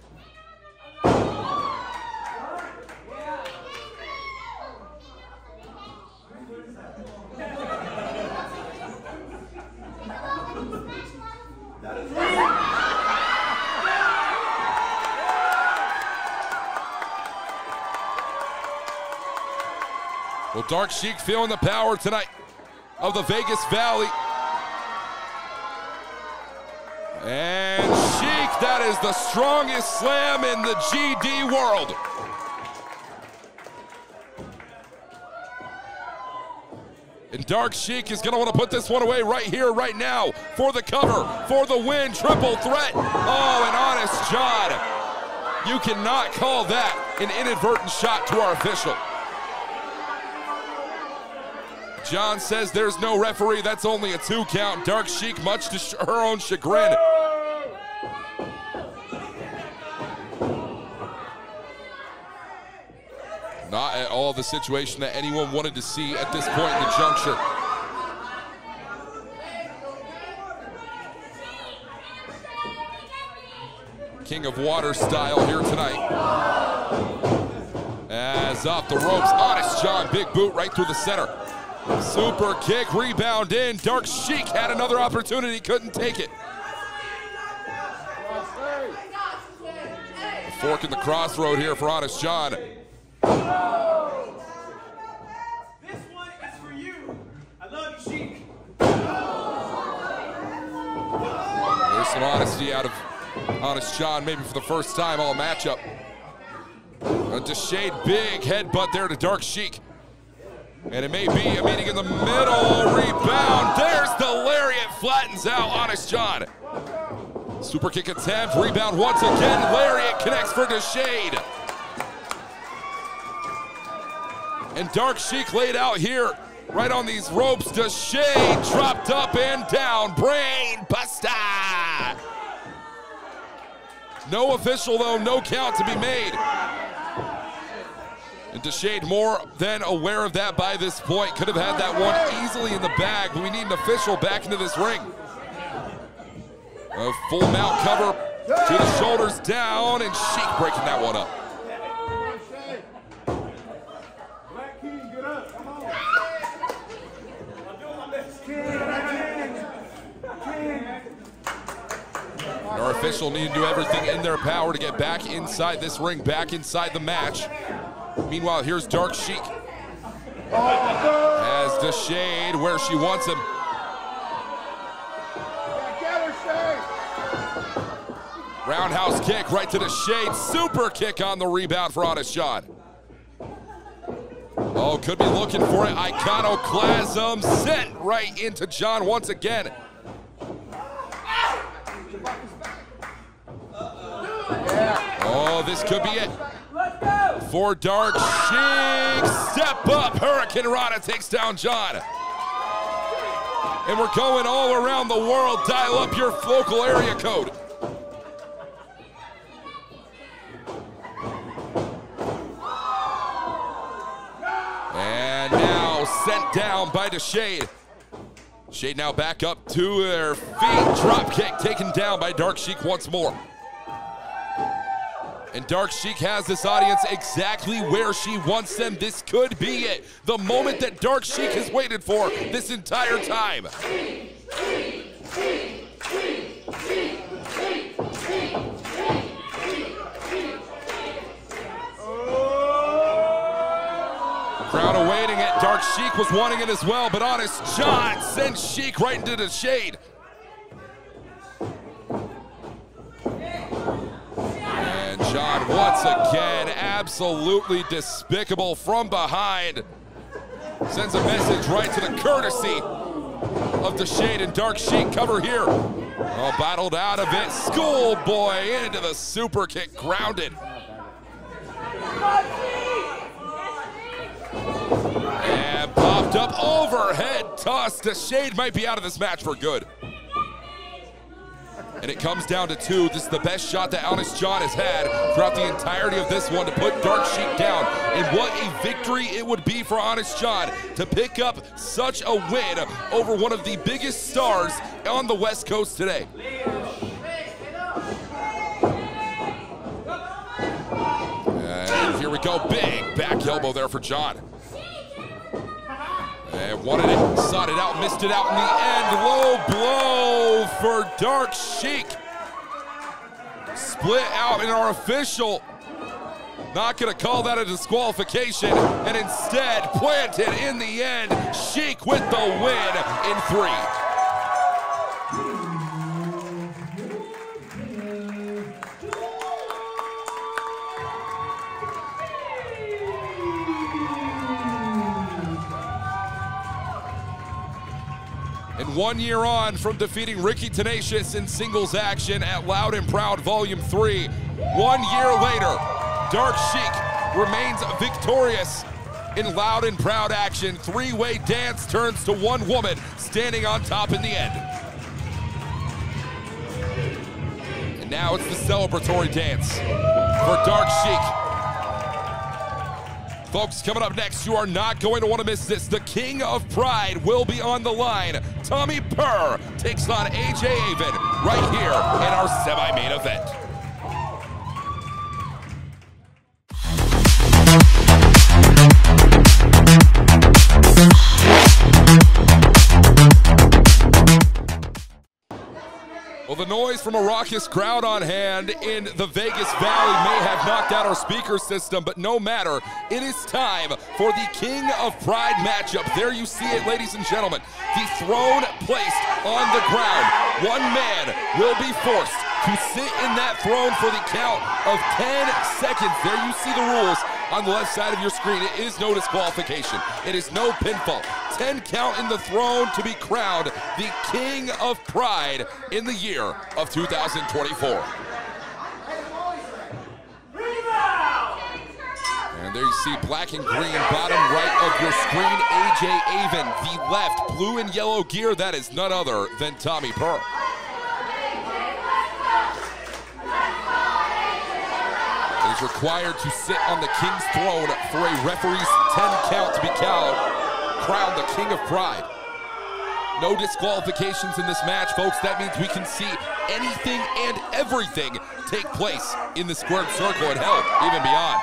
Well, Dark Sheik feeling the power tonight of the Vegas Valley. And Sheik, that is the strongest slam in the G D world. And Dark Sheik is gonna wanna put this one away right here, right now, for the cover, for the win, triple threat. Oh, and Honest John, you cannot call that an inadvertent shot to our official. John says there's no referee, that's only a two count. Dark Sheik, much to her own chagrin. Not at all the situation that anyone wanted to see at this point in the juncture. King of Water style here tonight. As off the ropes, Honest John, big boot right through the center. Super kick, rebound in. Dark Sheik had another opportunity, couldn't take it. A fork in the crossroad here for Honest John. This one is for you. I love you, Sheik. There's some honesty out of Honest John, maybe for the first time all matchup. A DeShade big headbutt there to Dark Sheik. And it may be a meeting in the middle. Rebound. There's the lariat. Flattens out Honest John. Super kick attempt. Rebound once again. Lariat connects for DeShade. And Dark Sheik laid out here, right on these ropes. DeShade dropped up and down. Brain buster. No official though, no count to be made. And DeShade more than aware of that by this point. Could have had that one easily in the bag, but we need an official back into this ring. A full mount cover to the shoulders down, and Sheik breaking that one up. And our official need to do everything in their power to get back inside this ring, back inside the match. Meanwhile, here's Dark Sheik. Has the shade where she wants him. Roundhouse kick right to the shade. Super kick on the rebound for Honest John. Oh, could be looking for it. Iconoclasm sent right into John once again. Oh, this could be it. For Dark Sheik. Step up. Hurricane Rana takes down John. And we're going all around the world. Dial up your local area code. And now sent down by the Shade. Shade now back up to her feet. Drop kick taken down by Dark Sheik once more. And Dark Sheik has this audience exactly where she wants them. This could be it. The moment that Dark Sheik has waited for this entire time. Crowd awaiting it. Dark Sheik was wanting it as well, but Honest John sends Sheik right into the shade. And John once again, absolutely despicable from behind. Sends a message right to the courtesy of the Shade, and Dark Sheik cover here. Oh, battled out of it. Schoolboy into the super kick, grounded. And popped up overhead toss. The Shade might be out of this match for good. And it comes down to two. This is the best shot that Honest John has had throughout the entirety of this one to put Dark Sheik down. And what a victory it would be for Honest John to pick up such a win over one of the biggest stars on the West Coast today. And here we go, big back elbow there for John. And wanted it, sought it out, missed it out in the end. Low blow for Dark Sheik. Split out in our official. Not gonna call that a disqualification, and instead planted in the end. Sheik with the win in three. And one year on from defeating Ricky Tenacious in singles action at Loud and Proud Volume three, one year later, Dark Sheik remains victorious in Loud and Proud action. Three-way dance turns to one woman standing on top in the end. And now it's the celebratory dance for Dark Sheik. Folks, coming up next, you are not going to want to miss this. The King of Pride will be on the line. Tommy Purr takes on A J Avon right here in our semi-main event. Well, the noise from a raucous crowd on hand in the Vegas Valley may have knocked out our speaker system, but no matter, it is time for the King of Pride matchup. There you see it, ladies and gentlemen. The throne placed on the ground. One man will be forced to sit in that throne for the count of ten seconds. There you see the rules on the left side of your screen. It is no disqualification. It is no pinfall. ten count in the throne to be crowned the King of Pride in the year of two thousand twenty-four. And there you see black and green, bottom right of your screen, A J Avon. The left, blue and yellow gear, that is none other than Tommy Purr. Is required to sit on the King's throne for a referee's ten count to be crowned the King of Pride. No disqualifications in this match, folks. That means we can see anything and everything take place in the squared circle and hell, even beyond.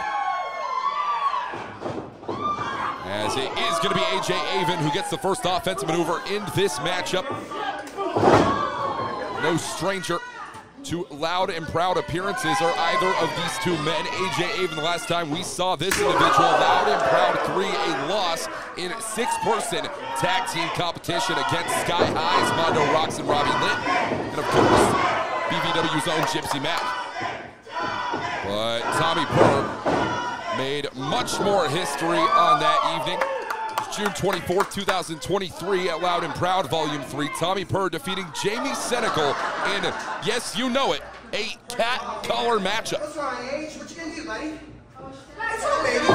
As it is going to be A J Avon who gets the first offensive maneuver in this matchup. No stranger to loud and proud appearances are either of these two men. A J Avon, the last time we saw this individual, loud and proud three, a loss in six-person tag team competition against Sky High's Mondo Rocks and Robbie Litt, and of course, B V W's own Gypsy Mac. But Tommy Purr made much more history on that evening. June twenty-fourth, two thousand twenty-three at Loud and Proud Volume three. Tommy Purr defeating Jamie Senecal in, yes, you know it, a cat collar matchup. What's wrong, H? What you gonna do, buddy? What's wrong, baby?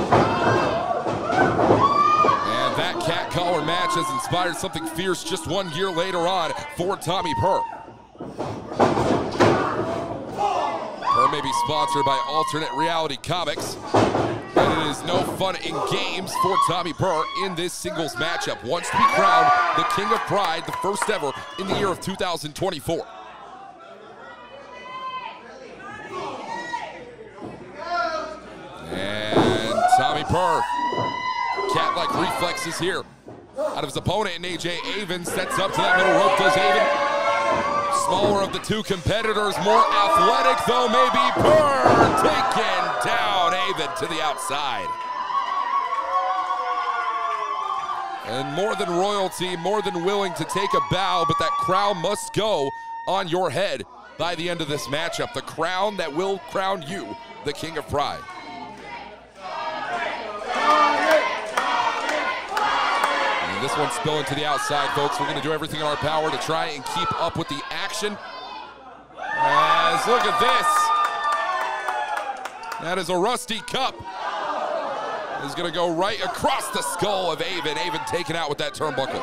And that cat collar match has inspired something fierce just one year later on for Tommy Purr. Purr may be sponsored by Alternate Reality Comics. And it is no fun in games for Tommy Purr in this singles matchup. Wants to be crowned the King of Pride, the first ever in the year of two thousand twenty-four. And Tommy Purr, cat-like reflexes here out of his opponent, and A J Avon sets up to that middle rope. Does Avon? Smaller of the two competitors, more athletic though, maybe Purr taking down Avon to the outside. And more than royalty, more than willing to take a bow, but that crown must go on your head by the end of this matchup. The crown that will crown you the King of Pride. And this one's spilling to the outside, folks. We're gonna do everything in our power to try and keep up with the action. As, look at this. That is a rusty cup. Is gonna go right across the skull of Avon. Avon taken out with that turnbuckle.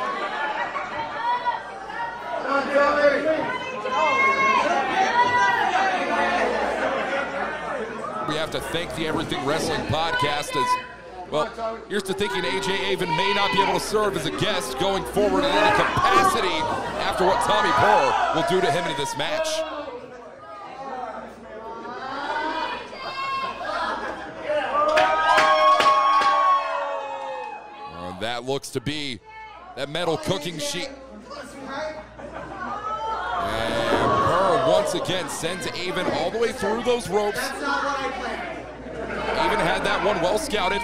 We have to thank the Everything Wrestling podcast as, well, here's to thinking A J Avon may not be able to serve as a guest going forward in any capacity after what Tommy Purr will do to him in this match. And that looks to be that metal cooking sheet. And Purr once again sends Avon all the way through those ropes. Avon had that one well scouted.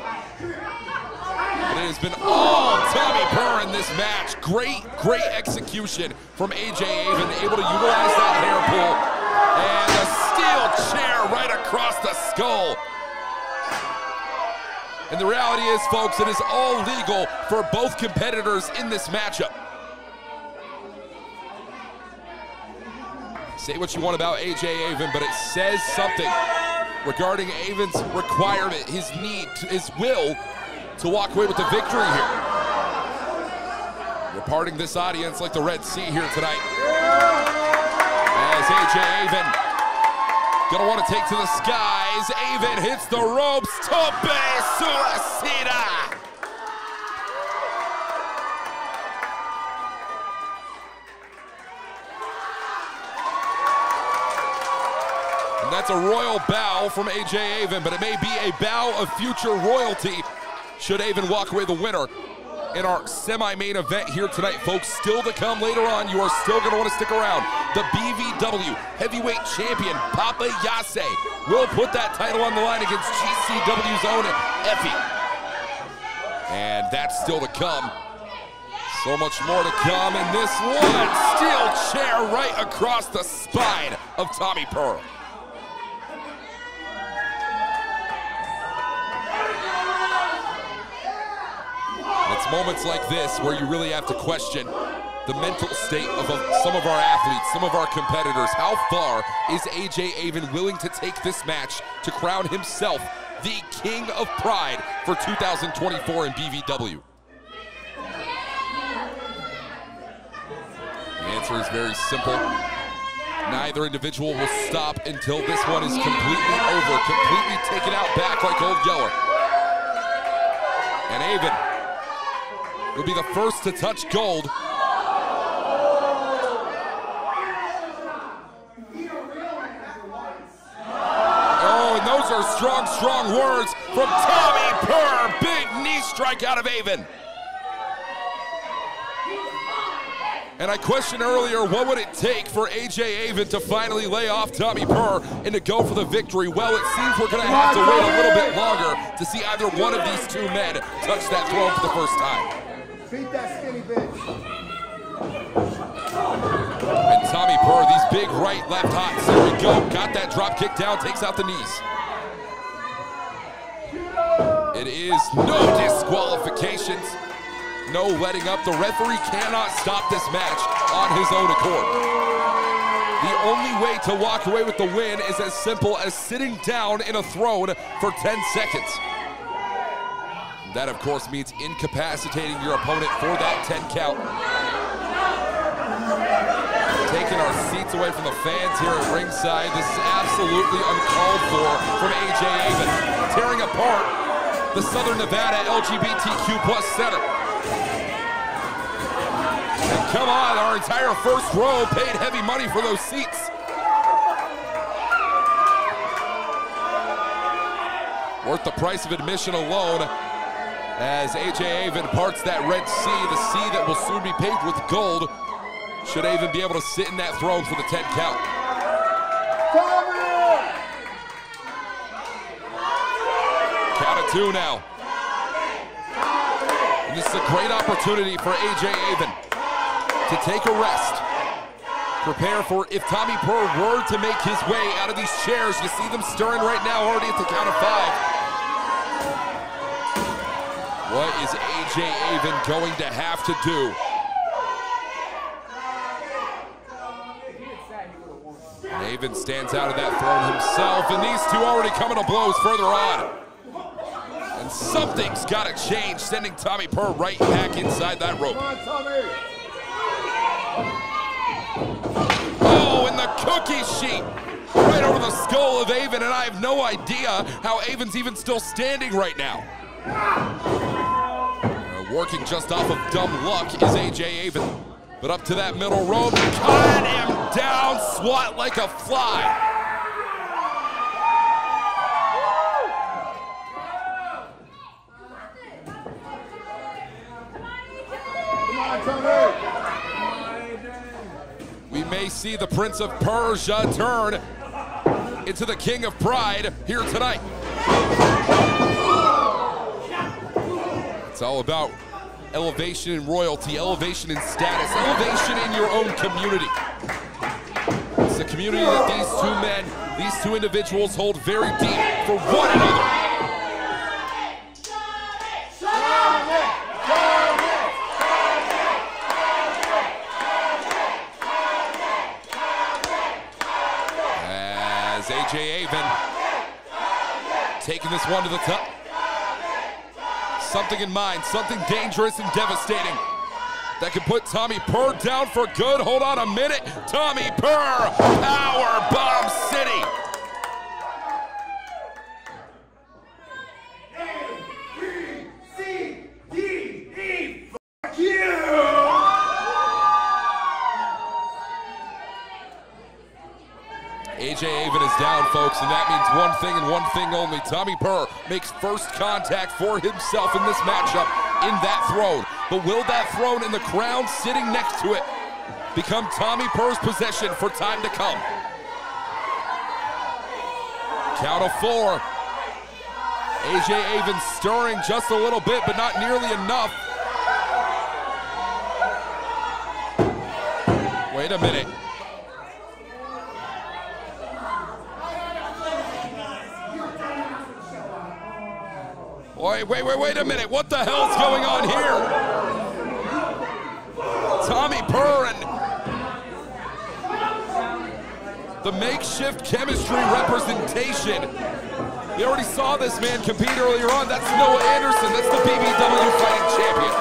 And it has been all Tommy Purr in this match. Great, great execution from A J Avon, able to utilize that hair pull. And a steel chair right across the skull. And the reality is, folks, it is all legal for both competitors in this matchup. Say what you want about A J Avon, but it says something regarding Avon's requirement, his need, his will to walk away with the victory here. We're parting this audience like the Red Sea here tonight. As A J Avon gonna want to take to the skies. Avon hits the ropes. Tope Suicida. And that's a royal bow from A J Avon, but it may be a bow of future royalty should Avon walk away the winner in our semi-main event here tonight, folks. Still to come later on. You are still going to want to stick around. The B V W heavyweight champion, Papa Yase, will put that title on the line against G C W's own E F F Y. And that's still to come. So much more to come in this one. Steel chair right across the spine of Tommy Purr. It's moments like this where you really have to question the mental state of some of our athletes, some of our competitors. How far is A J Avon willing to take this match to crown himself the King of Pride for two thousand twenty-four in B V W? The answer is very simple. Neither individual will stop until this one is completely over, completely taken out back like Old Yeller. And Avon will be the first to touch gold. Oh, and those are strong, strong words from Tommy Purr. Big knee strike out of Avon. And I questioned earlier, what would it take for A J Avon to finally lay off Tommy Purr and to go for the victory? Well, it seems we're gonna have to wait a little bit longer to see either one of these two men touch that throne for the first time. Beat that skinny bitch. And Tommy Purr, these big right, left hots. There we go, got that drop kick down, takes out the knees. It is no disqualifications. No letting up. The referee cannot stop this match on his own accord. The only way to walk away with the win is as simple as sitting down in a throne for ten seconds. That, of course, means incapacitating your opponent for that ten count. Taking our seats away from the fans here at ringside. This is absolutely uncalled for from A J Avon. Tearing apart the Southern Nevada L G B T Q plus center. And come on, our entire first row paid heavy money for those seats. Worth the price of admission alone as A J Avon parts that Red Sea, the sea that will soon be paved with gold, should Avon be able to sit in that throne for the ten count. Count of two now. And this is a great opportunity for A J Avon to take a rest. Prepare for if Tommy Purr were to make his way out of these chairs. You see them stirring right now already at the count of five. What is A J Avon going to have to do? And Avon stands out of that throne himself, and these two already coming to blows further on. And something's got to change, sending Tommy Purr right back inside that rope. Come on, Tommy. Oh, and the cookie sheet right over the skull of Avon, and I have no idea how Avon's even still standing right now. Uh, working just off of dumb luck is A J Avon. But up to that middle rope, cut him down, swat like a fly. We may see the Prince of Persia turn into the King of Pride here tonight. It's all about elevation in royalty, elevation in status, elevation in your own community. It's a community that these two men, these two individuals hold very deep for one another. As A J Avon taking this one to the top. Something in mind, something dangerous and devastating that could put Tommy Purr down for good. Hold on a minute. Tommy Purr, Power Bomb City. A, B, C, D, E, fuck you! A J Avon is down, folks, and that means one thing and one thing only. Tommy Purr makes first contact for himself in this matchup in that throne. But will that throne and the crown sitting next to it become Tommy Purr's possession for time to come? Count of four. A J Avon stirring just a little bit, but not nearly enough. Wait a minute. Wait, wait, wait, wait a minute. What the hell's going on here? Tommy Purr and the makeshift chemistry representation. We already saw this man compete earlier on. That's Noah Anderson. That's the B B W fighting champion.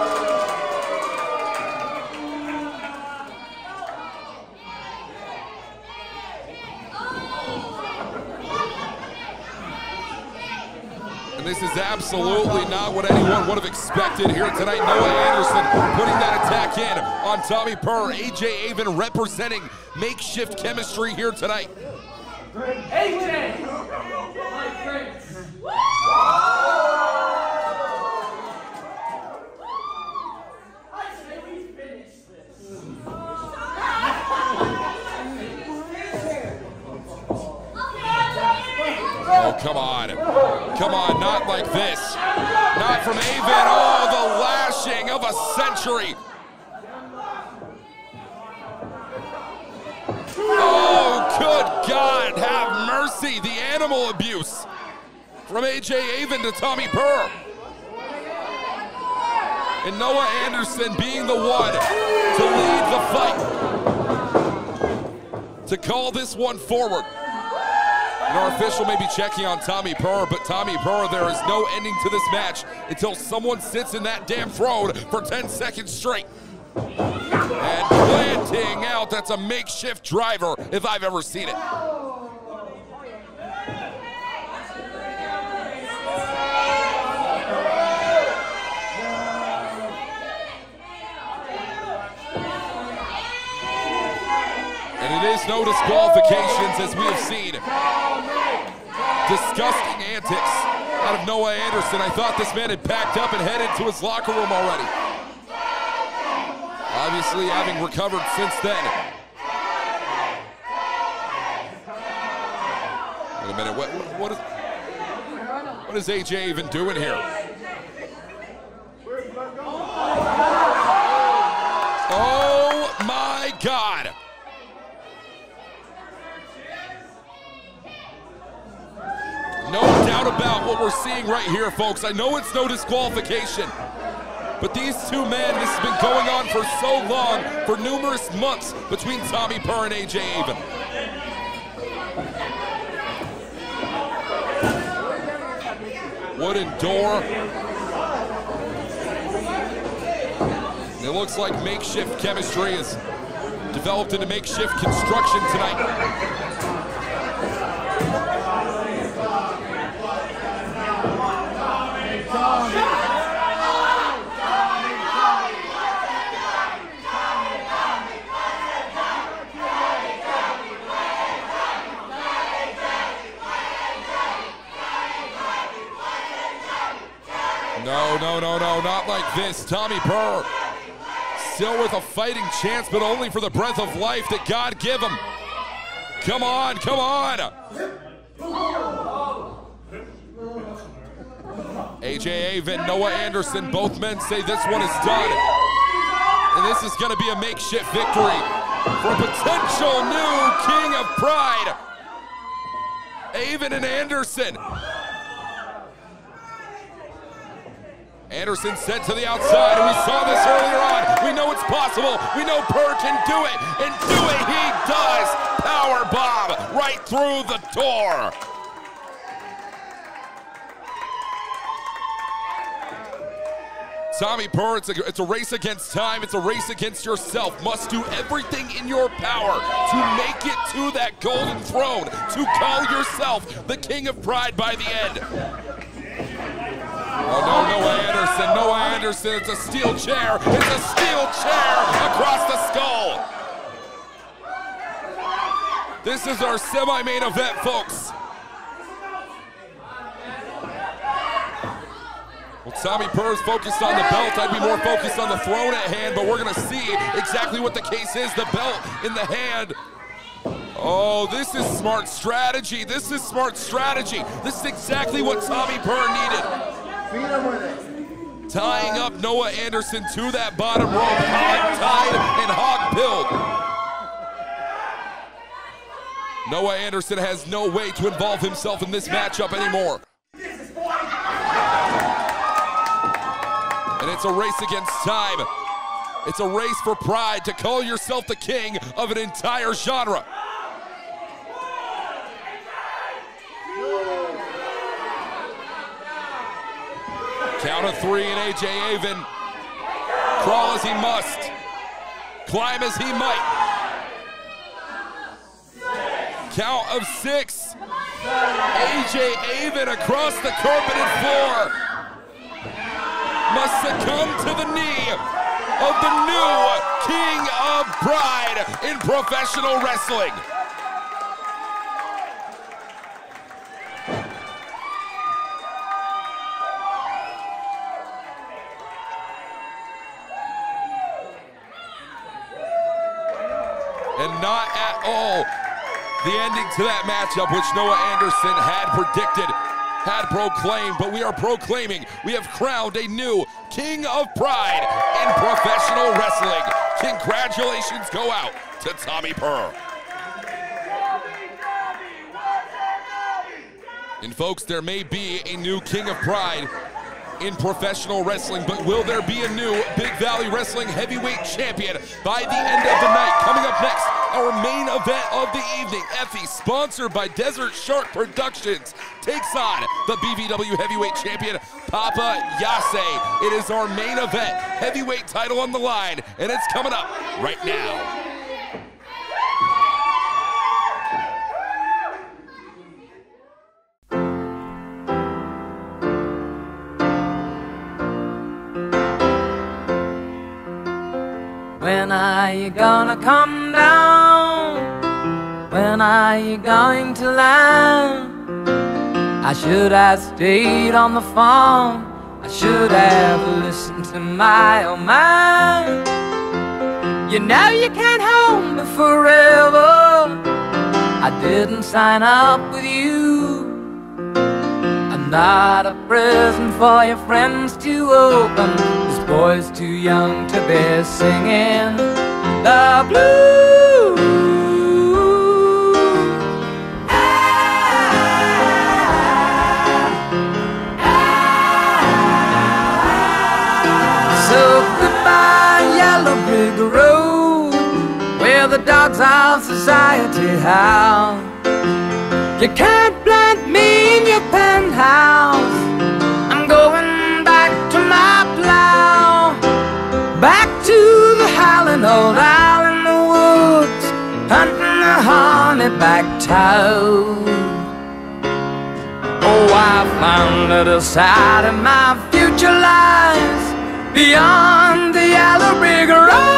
And this is absolutely not what anyone would have expected here tonight. Noah Anderson putting that attack in on Tommy Purr. A J Avon representing makeshift chemistry here tonight. A J! I say we finish this. Oh, come on. Come on, not like this. Not from Avon. Oh, the lashing of a century. Oh, good God, have mercy. The animal abuse from A J Avon to Tommy Purr. And Noah Anderson being the one to lead the fight, to call this one forward. And our official may be checking on Tommy Purr, but Tommy Purr, there is no ending to this match until someone sits in that damn throne for ten seconds straight. And planting out, that's a makeshift driver if I've ever seen it. And it is no disqualifications, as we have seen. Disgusting antics out of Noah Anderson. I thought this man had packed up and headed to his locker room already. Obviously having recovered since then. Wait a minute, what, what, is, what is A J even doing here? Oh my God. No doubt about what we're seeing right here, folks. I know it's no disqualification, but these two men, this has been going on for so long, for numerous months, between Tommy Purr and A J Avon. Wooden door. It looks like makeshift chemistry is developed into makeshift construction tonight. No, no, no, no, not like this. Tommy Purr still with a fighting chance, but only for the breath of life that God give him. Come on, come on. A J Avon, Noah Anderson, both men say this one is done. And this is going to be a makeshift victory for a potential new King of Pride. Avon and Anderson. Anderson sent to the outside, and we saw this earlier on. We know it's possible. We know Purr can do it, and do it he does. Power bomb right through the door. Tommy Purr, it's a, it's a race against time. It's a race against yourself. Must do everything in your power to make it to that golden throne, to call yourself the King of Pride by the end. Oh no, Noah Anderson, Noah Anderson, it's a steel chair. It's a steel chair across the skull. This is our semi-main event, folks. Well, Tommy Purr is focused on the belt. I'd be more focused on the throne at hand, but we're gonna see exactly what the case is. The belt in the hand. Oh, this is smart strategy. This is smart strategy. This is exactly what Tommy Purr needed. Tying up Noah Anderson to that bottom rope, hog-tied and hog-pilled. Noah Anderson has no way to involve himself in this matchup anymore. And it's a race against time. It's a race for pride to call yourself the king of an entire genre. Count of three, and A J Avon, crawl as he must, climb as he might. Count of six. A J Avon across the carpeted floor must succumb to the knee of the new King of Pride in professional wrestling. And not at all The ending to that matchup, which Noah Anderson had predicted, had proclaimed, but we are proclaiming we have crowned a new King of Pride in professional wrestling. Congratulations go out to Tommy Purr. And folks, there may be a new King of Pride in professional wrestling, but will there be a new Big Valley Wrestling Heavyweight Champion by the end of the night? Coming up next, our main event of the evening, E F F Y, sponsored by Desert Shark Productions, takes on the B V W Heavyweight Champion, Papa Yase. It is our main event, heavyweight title on the line, and it's coming up right now. When are you gonna come down? When are you going to land? I should have stayed on the phone. I should have listened to my old man. You know you can't hold me forever. I didn't sign up with you. I'm not a present for your friends to open. This boy's too young to be singing the blues. Ah, ah, ah. So goodbye, yellow brick road, where the dogs of society howl. You can't plant me in your penthouse. I'm going back to my plow, back to the howling old owl in the woods, hunting the honeyback toad. Oh, I found that a side of my future lies beyond the yellow brick road.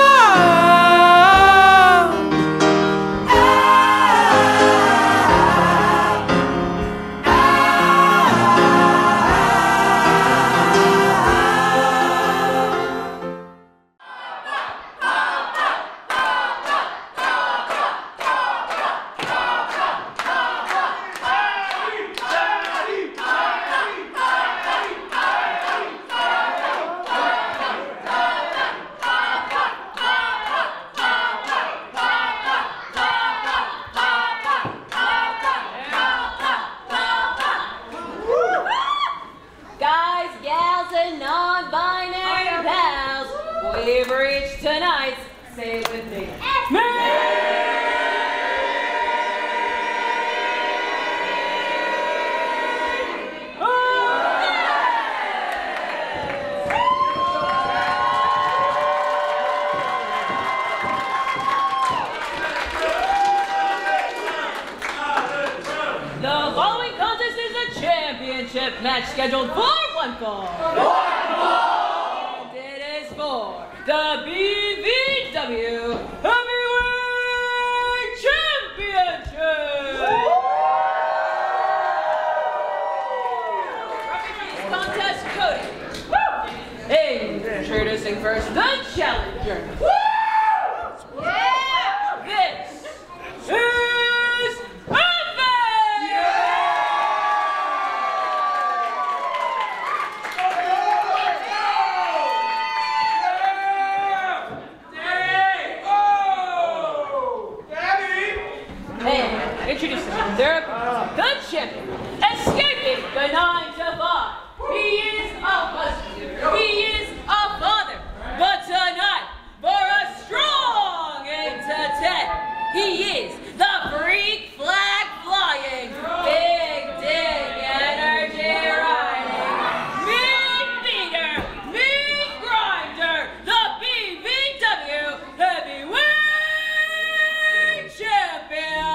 Match scheduled for one fall. And it is for the B V W Heavyweight Championship. Referees contest Cody. Hey, introducing first the challenger. Yeah. This is introducing their opponent, the champion, escaping the nine to five. He is a husband, he is a father, but tonight, for a strong eight to ten, he is the freak flag flying, big dig energy riding, meat beater, meat grinder, the B V W Heavyweight Champion.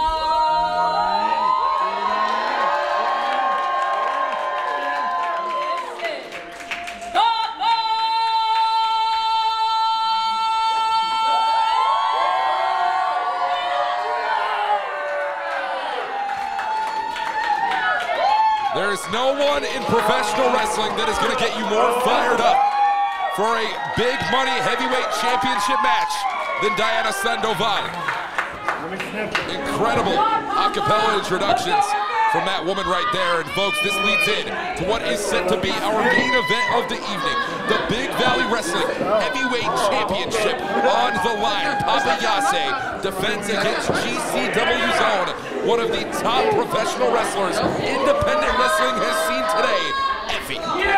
There is no one in professional wrestling that is going to get you more fired up for a big money heavyweight championship match than Diana Sandoval. Incredible acapella introductions from that woman right there. And folks, this leads in to what is set to be our main event of the evening. The Big Valley Wrestling Heavyweight Championship on the line. Papa Jace defends against G C W's own, one of the top professional wrestlers independent wrestling has seen today, EFFY.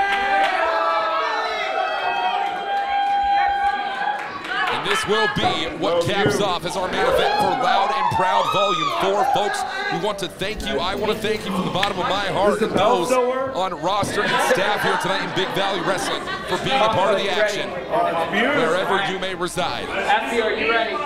This will be what caps off as our main event for Loud and Proud Volume four. Folks, we want to thank you. I want to thank you from the bottom of my heart and those on roster and staff here tonight in Big Valley Wrestling for being a part of the action wherever you may reside. EFFY, are you ready?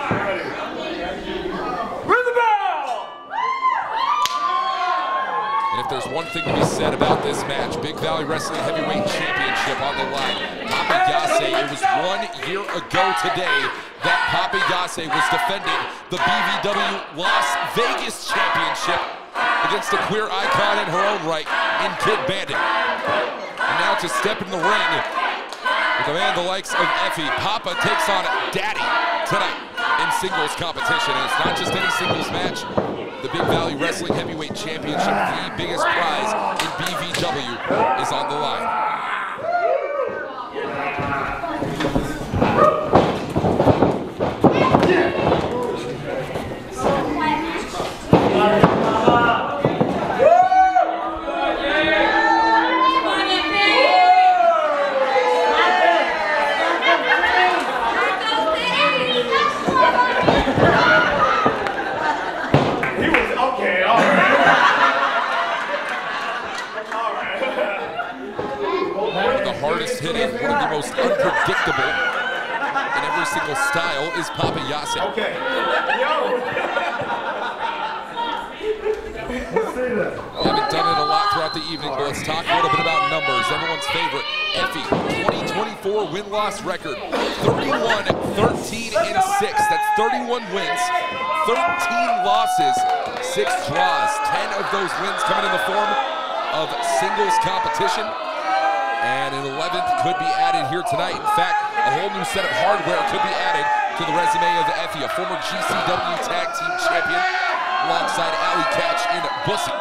And if there's one thing to be said about this match, Big Valley Wrestling Heavyweight Championship on the line, Papa Jace, it was one year ago today that Papa Jace was defending the B V W Las Vegas Championship against a queer icon in her own right in Kid Bandit. And now to step in the ring with a man the likes of EFFY, Papa takes on Daddy tonight in singles competition. And it's not just any singles match. The Big Valley Wrestling Heavyweight Championship, the biggest prize in B V W, is on the line. Hitting, one of the most unpredictable in every single style is Papa Jace. Okay. We haven't done it a lot throughout the evening, but let's talk a little bit about numbers. Everyone's favorite, EFFY, twenty twenty-four win-loss record, thirty-one, thirteen, and six. That's thirty-one wins, thirteen losses, six draws. ten of those wins coming in the form of singles competition. And an eleventh could be added here tonight. In fact, a whole new set of hardware could be added to the resume of EFFY, a former G C W Tag Team Champion, alongside Alley Catch in Bussy.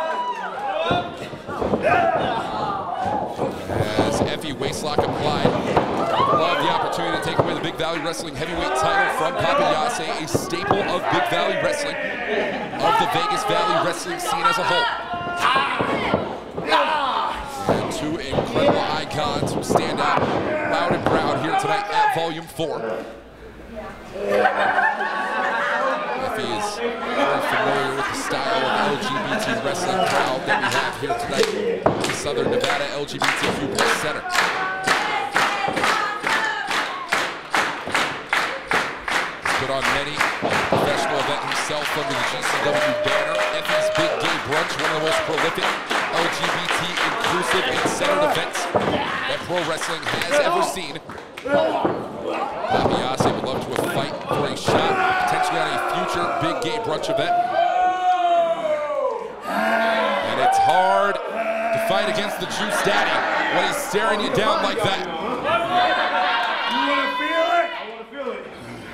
As EFFY waistlock applied, love the opportunity to take away the Big Valley Wrestling Heavyweight title from Papa Jace, a staple of Big Valley Wrestling, of the Vegas Valley wrestling scene as a whole. And two incredible icons who stand out loud and proud here tonight at Volume four. EFFY is very familiar with the style of L G B T wrestling crowd that we have here tonight at the Southern Nevada L G B T Q plus Center. Put on many professional event himself under the G C W banner. EFFY's Big Gay Brunch, one of the most prolific L G B T inclusive and centered events that pro wrestling has ever seen. Papa Jace would love to have fight for a shot, potentially on a future Big Gay Brunch event. And it's hard to fight against the Juice Daddy when he's staring you down like that. You want to feel it? I want to feel it.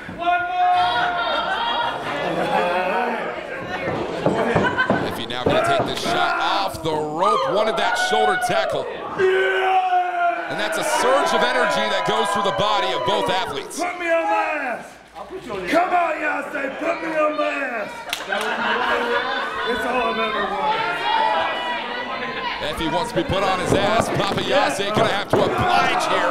EFFY now going to take this shot off the rope, wanted that shoulder tackle. And that's a surge of energy that goes through the body of both athletes. Put me on my ass. Come on, Jace, put me on my ass. It's all I've ever wanted. EFFY wants to be put on his ass. Papa Jace going to have to oblige here.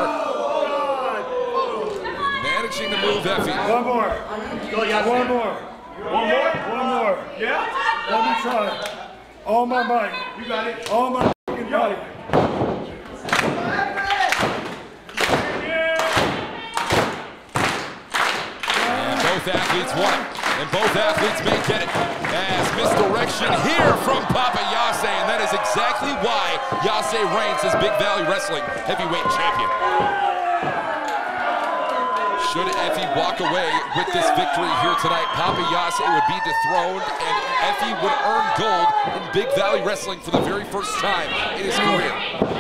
Managing to move EFFY. One more. One more. One more? One more. Yeah? Let me try. All my might. You got it. All my fucking might. And both athletes want it. And both athletes may get it. As misdirection here from Papa Jace. And that is exactly why Jace reigns as Big Valley Wrestling Heavyweight Champion. Should EFFY walk away with this victory here tonight, Papa Jace would be dethroned and EFFY would earn gold in Big Valley Wrestling for the very first time in his career.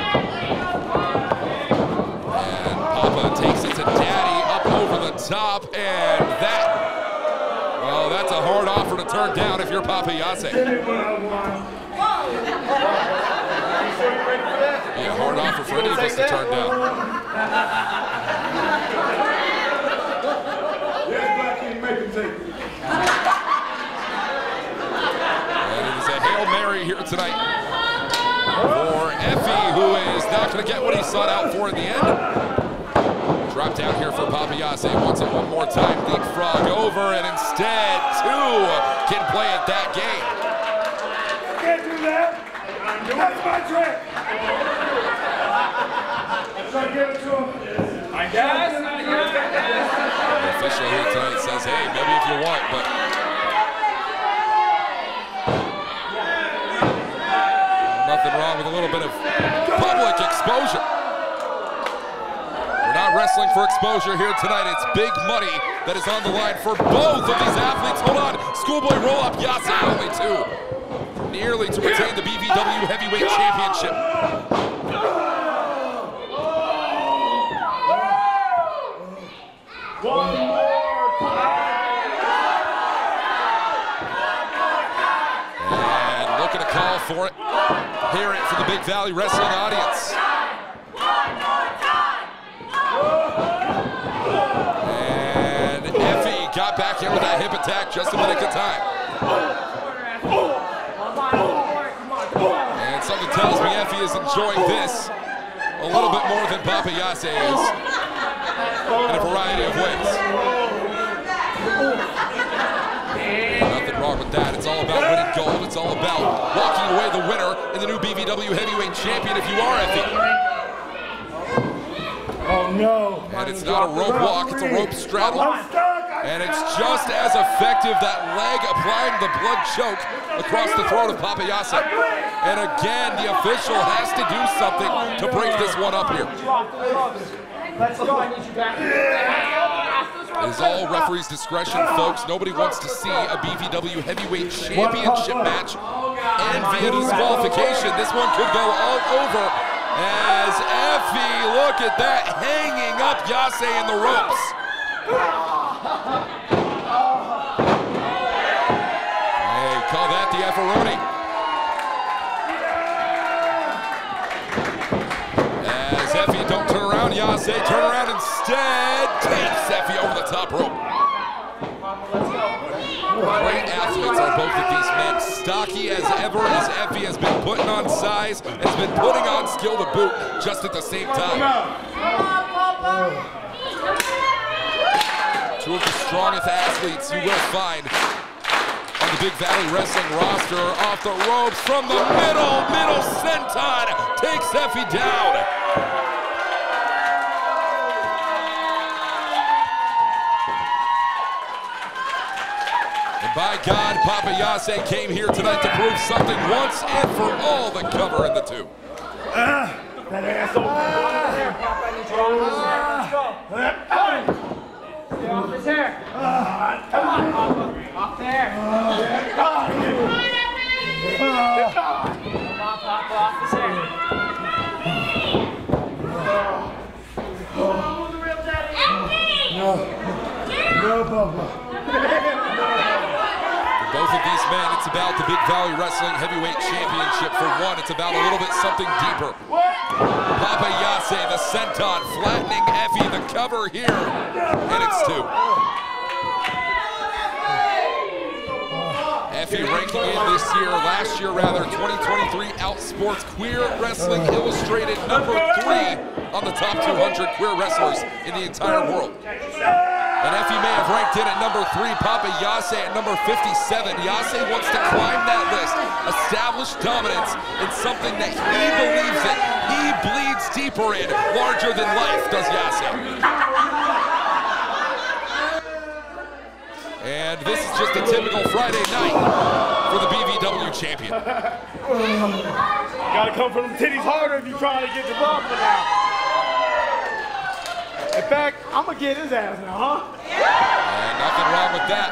And Papa takes it to Daddy up over the top, and that, well, that's a hard offer to turn down if you're Papa Yace. Yeah, hard offer for any of us to turn down. And it is a Hail Mary here tonight for EFFY, who is not going to get what he sought out for in the end. Dropped down here for Papa Yace, wants it one more time, leapfrog over, and instead, two can play at that game. Can't do that. That's my trick. So give it to him. I guess. The official here tonight says, hey, maybe if you want, but nothing wrong with a little bit of public exposure. We're not wrestling for exposure here tonight. It's big money that is on the line for both of these athletes. Hold on, schoolboy roll-up, Yace only two. Nearly to retain the B V W Heavyweight Championship. One more time. And looking to call for it. Hear it for the Big Valley Wrestling audience. And EFFY got back in with that hip attack just a minute of time. And something tells me EFFY is enjoying this a little bit more than Papa Yace is, in a variety of ways. Nothing wrong with that. It's all about winning gold. It's all about walking away the winner in the new B V W Heavyweight Champion if you are EFFY. Oh no. And it's not a rope walk, it's a rope straddle. And it's just as effective, that leg applying the blood choke across the throat of Papa Yace. And again, the official has to do something to break this one up here. Let's go, I need you back. It is all referee's discretion, folks. Nobody wants to see a B V W Heavyweight Championship match end via disqualification. This one could go all over as EFFY, look at that, hanging up Yace in the ropes. Hey, call that the effaroni. As EFFY don't turn around, Yace turn around instead, takes EFFY over the top rope. Great athletes are both of these men. Stocky as ever, as EFFY has been putting on size, has been putting on skill to boot, just at the same time. Two of the strongest athletes you will find on the Big Valley Wrestling roster. Off the ropes from the middle, middle senton, takes EFFY down. By God, Papa Yace came here tonight to prove something once and for all. The cover in the two. Ah, that asshole. Get off his hair. Come on, Papa. Off there. Come on, Papa. Off his hair. Oh, the real daddy. No. No, Papa. Both of these men, it's about the Big Valley Wrestling Heavyweight Championship. For one, it's about a little bit something deeper. Papa Yace, the senton, flattening EFFY, the cover here, and it's two. EFFY ranking in this year, last year rather, twenty twenty-three Outsports Queer Wrestling Illustrated, number three on the top two hundred queer wrestlers in the entire world. And EFFY may have ranked in at number three, Papa Yace at number fifty-seven. Yace wants to climb that list, establish dominance in something that he believes in, he bleeds deeper in, larger than life, does Yace. And this is just a typical Friday night for the B V W champion. Gotta come from the titties harder if you're trying to get the bump now. In fact, I'm gonna get his ass now, huh? And nothing wrong with that.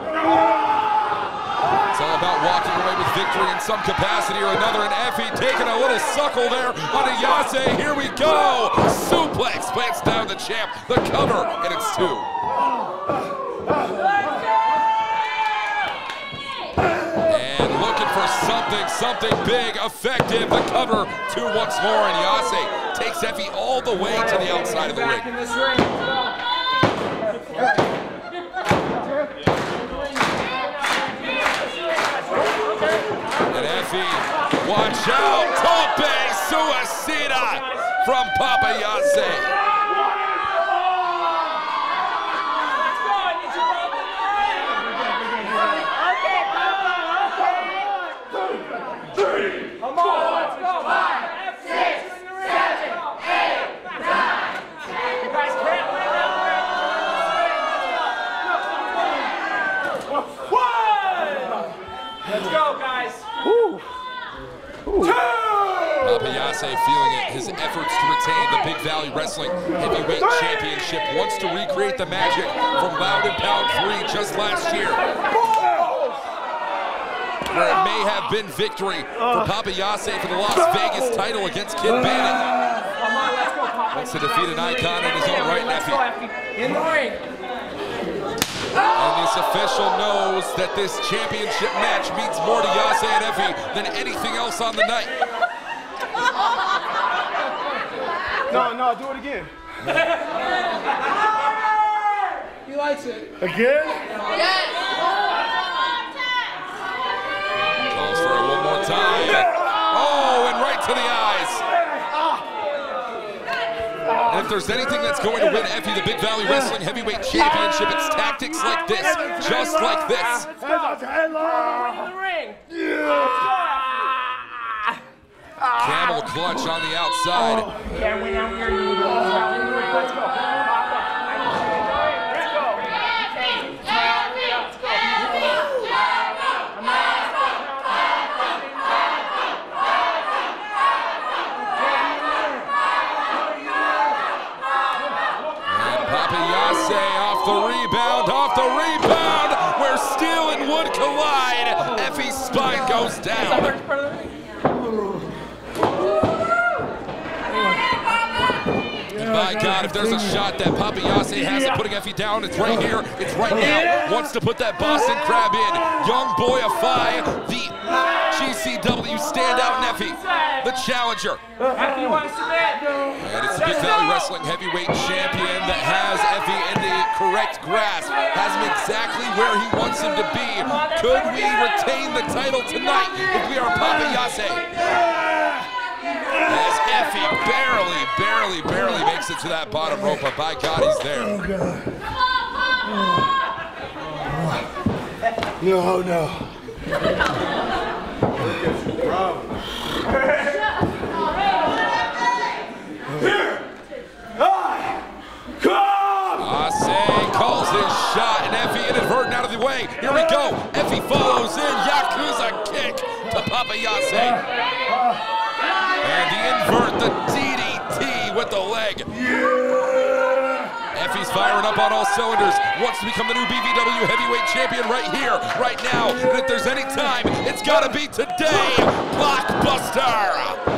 It's all about walking away with victory in some capacity or another, and EFFY taking a little suckle there onto Yace. Here we go. Suplex plants down the champ. The cover, and it's two. for something, something big, effective. The cover, two once more, and Jace takes Effy all the way to the outside of the ring. And Effy, watch out, Tope Suicida from Papa Jace. Come on, let's go. Five, six, seven, eight, nine. You guys can't win One. Let's go, guys. Ooh. Ooh. Two. Papa Jace feeling it. His efforts to retain the Big Valley Wrestling Heavyweight Championship wants to recreate the magic from Loud and Pound three just last year, where it may have been victory for Papa Jace for the Las Vegas title against Kid Bandit. Wants to defeat an icon in his own right, Effy. In the ring. And this official knows that this championship match means more to Jace and Effy than anything else on the night. No, no, do it again. He likes it. Again? Yes. Calls for it one more time. Oh, and right to the eyes. And if there's anything that's going to win Effy the Big Valley Wrestling Heavyweight Championship, it's tactics like this, just like this. In the ring. Camel clutch on the outside. Yeah, we down here. Let's go. Let's go. And Papa Jace off the rebound, off the rebound, where steel and wood collide. Effy's spine goes down. My God, if there's a shot that Papa Jace has of putting Effy down, it's right here, it's right now. Wants to put that Boston Crab in. Young boy E F F Y, the G C W standout Effy, the challenger. Effy wants to submit. And it's the Big Valley Wrestling Heavyweight Champion that has Effy in the correct grasp, has him exactly where he wants him to be. Could we retain the title tonight if we are Papa Jace? As Effy barely, barely, barely makes it to that bottom rope, but by God, he's there. No, no. Jace calls his shot, and Effy inadvertent out of the way. Here we go. Effy follows in. Yakuza kick to Papa Jace. And the invert, the D D T with the leg. Yeah. Effy's firing up on all cylinders. Wants to become the new B V W Heavyweight Champion right here, right now. And if there's any time, it's got to be today. Blockbuster.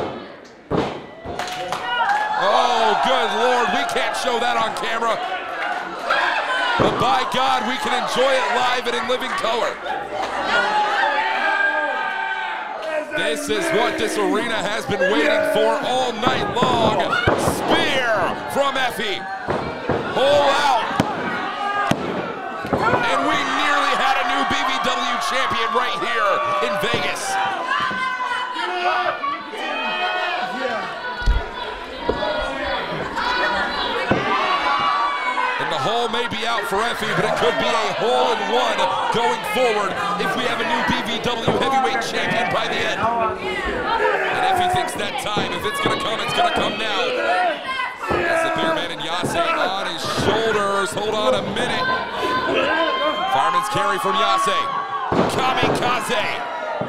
Oh, good Lord, we can't show that on camera. But by God, we can enjoy it live and in living color. This is what this arena has been waiting for all night long. Spear from Effy. Pull out. And we nearly had a new B V W champion right here in Vegas. And the hole may be out for Effy, but it could be a hole in one going forward if we have a new B V W heavyweight champion by the end. And Effy thinks that time, if it's gonna come, it's gonna come now. As the Bearman and Jace on his shoulders. Hold on a minute. Fireman's carry from Jace. Kamikaze.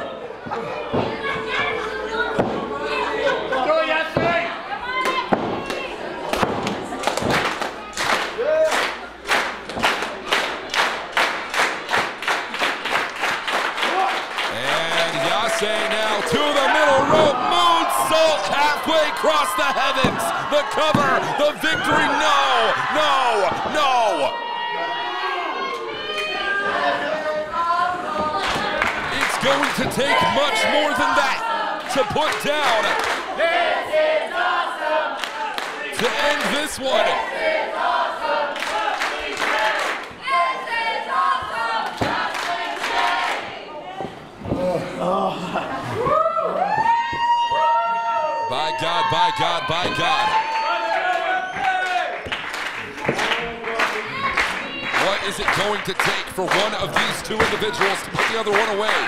Now to the middle rope, moonsault halfway across the heavens. The cover, the victory, no, no, no. It's going to take much more than that to put down. This is awesome. To end this one. This is awesome. Wrestling Sheik. This is awesome. Wrestling Sheik. By God, by God, by God. What is it going to take for one of these two individuals to put the other one away?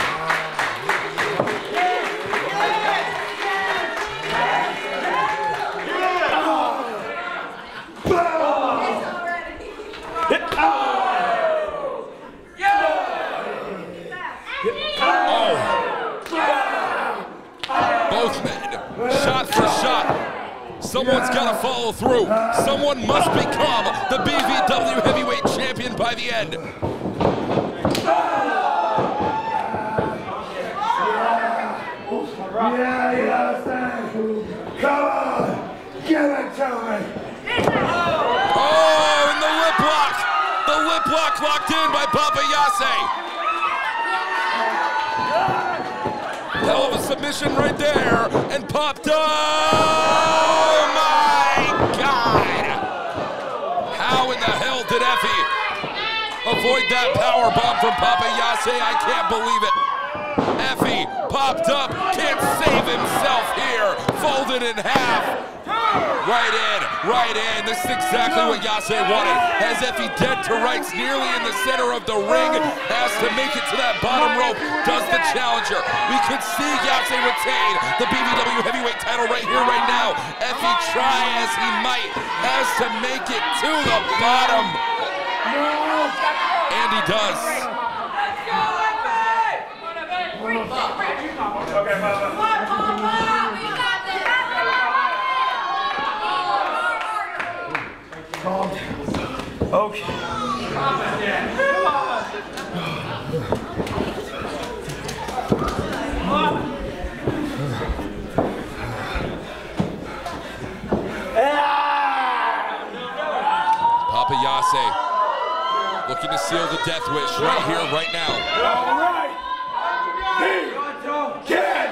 Both men, shot for shot. Someone's got to follow through. Someone must become the B V W Heavyweight Champion by the end. Yeah, yeah, come on, give it to me. Oh, and the lip lock. The lip lock locked in by Papa Yase. Hell of a submission right there, and popped up. Oh my God! How in the hell did Effy avoid that power bomb from Papa Yase? I can't believe it. Effy popped up, can't save himself here, folded in half. Right in, right in. This is exactly what Yase wanted. Has Effy dead to rights, nearly in the center of the ring. Has to make it to that bottom rope. Does the challenger. We could see Yase retain the B V W Heavyweight title right here, right now. Effy, try as he might, has to make it to the bottom. And he does. Okay, Okay. Papa Yase looking to seal the death wish right here, right now. All right. He can.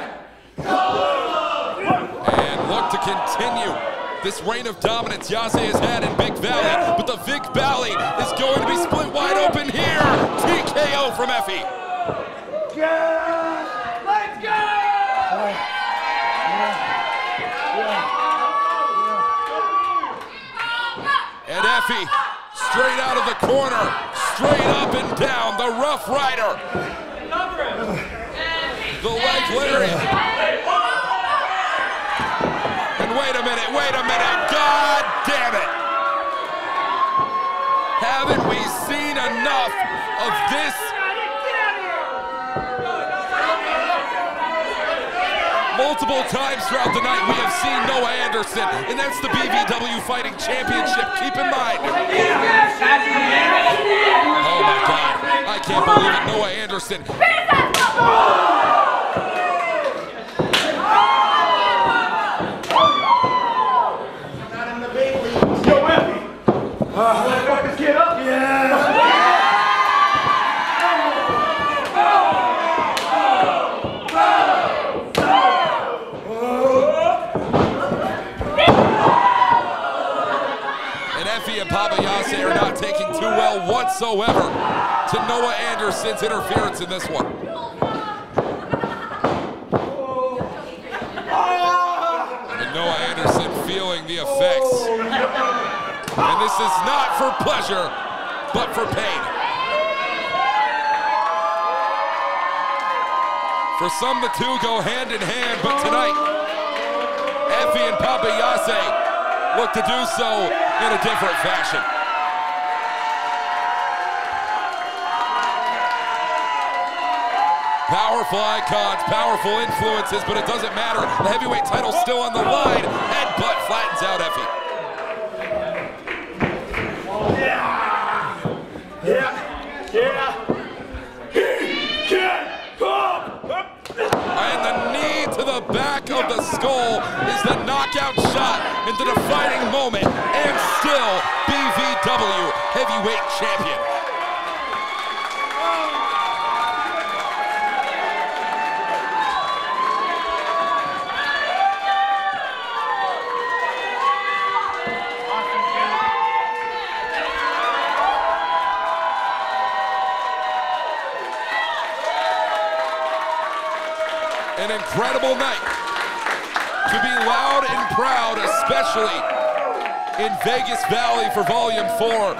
And look to continue this reign of dominance Yase has had in Big Valley, but the Vic Valley is going to be split wide open here. T K O from Effy. Yeah. Let's go. And Effy, straight out of the corner, straight up and down, the Rough Rider. The leg lariat. And wait a minute, wait a minute, God damn it. Haven't we seen enough of this? Multiple times throughout the night, we have seen Noah Anderson, and that's the B V W Fighting Championship. Keep in mind. Oh my God, I can't believe it, Noah Anderson. Yo, Effy. Uh, wanna fuck this kid up? Yeah. And Papa Yase are not taking too well whatsoever to Noah Anderson's interference in this one. And Noah Anderson feeling the effects. And this is not for pleasure, but for pain. For some, the two go hand in hand, but tonight, Effy and Papa Yase look to do so in a different fashion. Powerful icons, powerful influences, but it doesn't matter. The heavyweight title's still on the line. Headbutt flattens out Effy. Yeah. Yeah. Yeah. He can come. And the knee to the back of the skull is the knockout shot in the defining moment, and still B V W Heavyweight Champion. An incredible night to be loud and proud, especially in Vegas Valley for Volume four.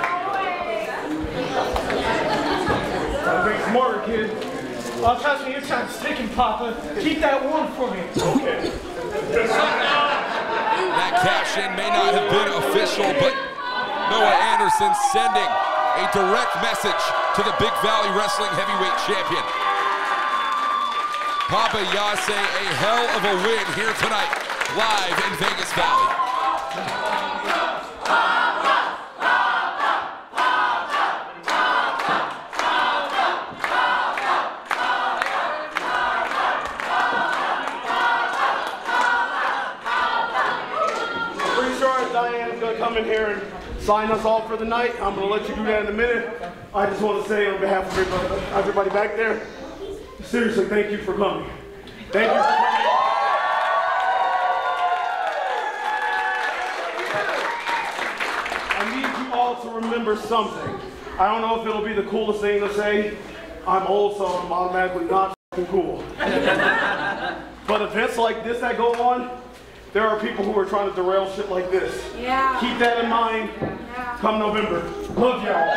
Big smarter, kid. Well, trust me, you're trying to stick him, Papa. Keep that warm for me. Okay. That cash-in may not have been official, but Noah Anderson sending a direct message to the Big Valley Wrestling Heavyweight Champion. Papa Jace, a hell of a win here tonight, live in Vegas Valley. Pretty sure Diana's gonna come in here and sign us off for the night. I'm gonna let you do that in a minute. I just want to say on behalf of everybody, everybody back there, seriously, thank you for coming. Thank you for coming. I need you all to remember something. I don't know if it'll be the coolest thing to say. I'm old, so I'm automatically not f***ing cool. But events like this that go on, there are people who are trying to derail shit like this. Yeah. Keep that in mind. Yeah. Come November. Love y'all.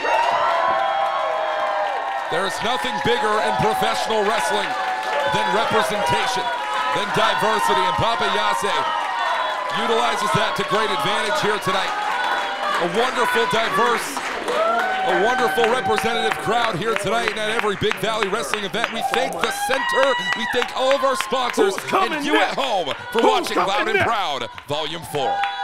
There's nothing bigger in professional wrestling than representation, than diversity, and Papa Jace utilizes that to great advantage here tonight. A wonderful, diverse, a wonderful representative crowd here tonight and at every Big Valley Wrestling event. We thank the center, we thank all of our sponsors, and you at home for watching Loud and Proud, Volume four.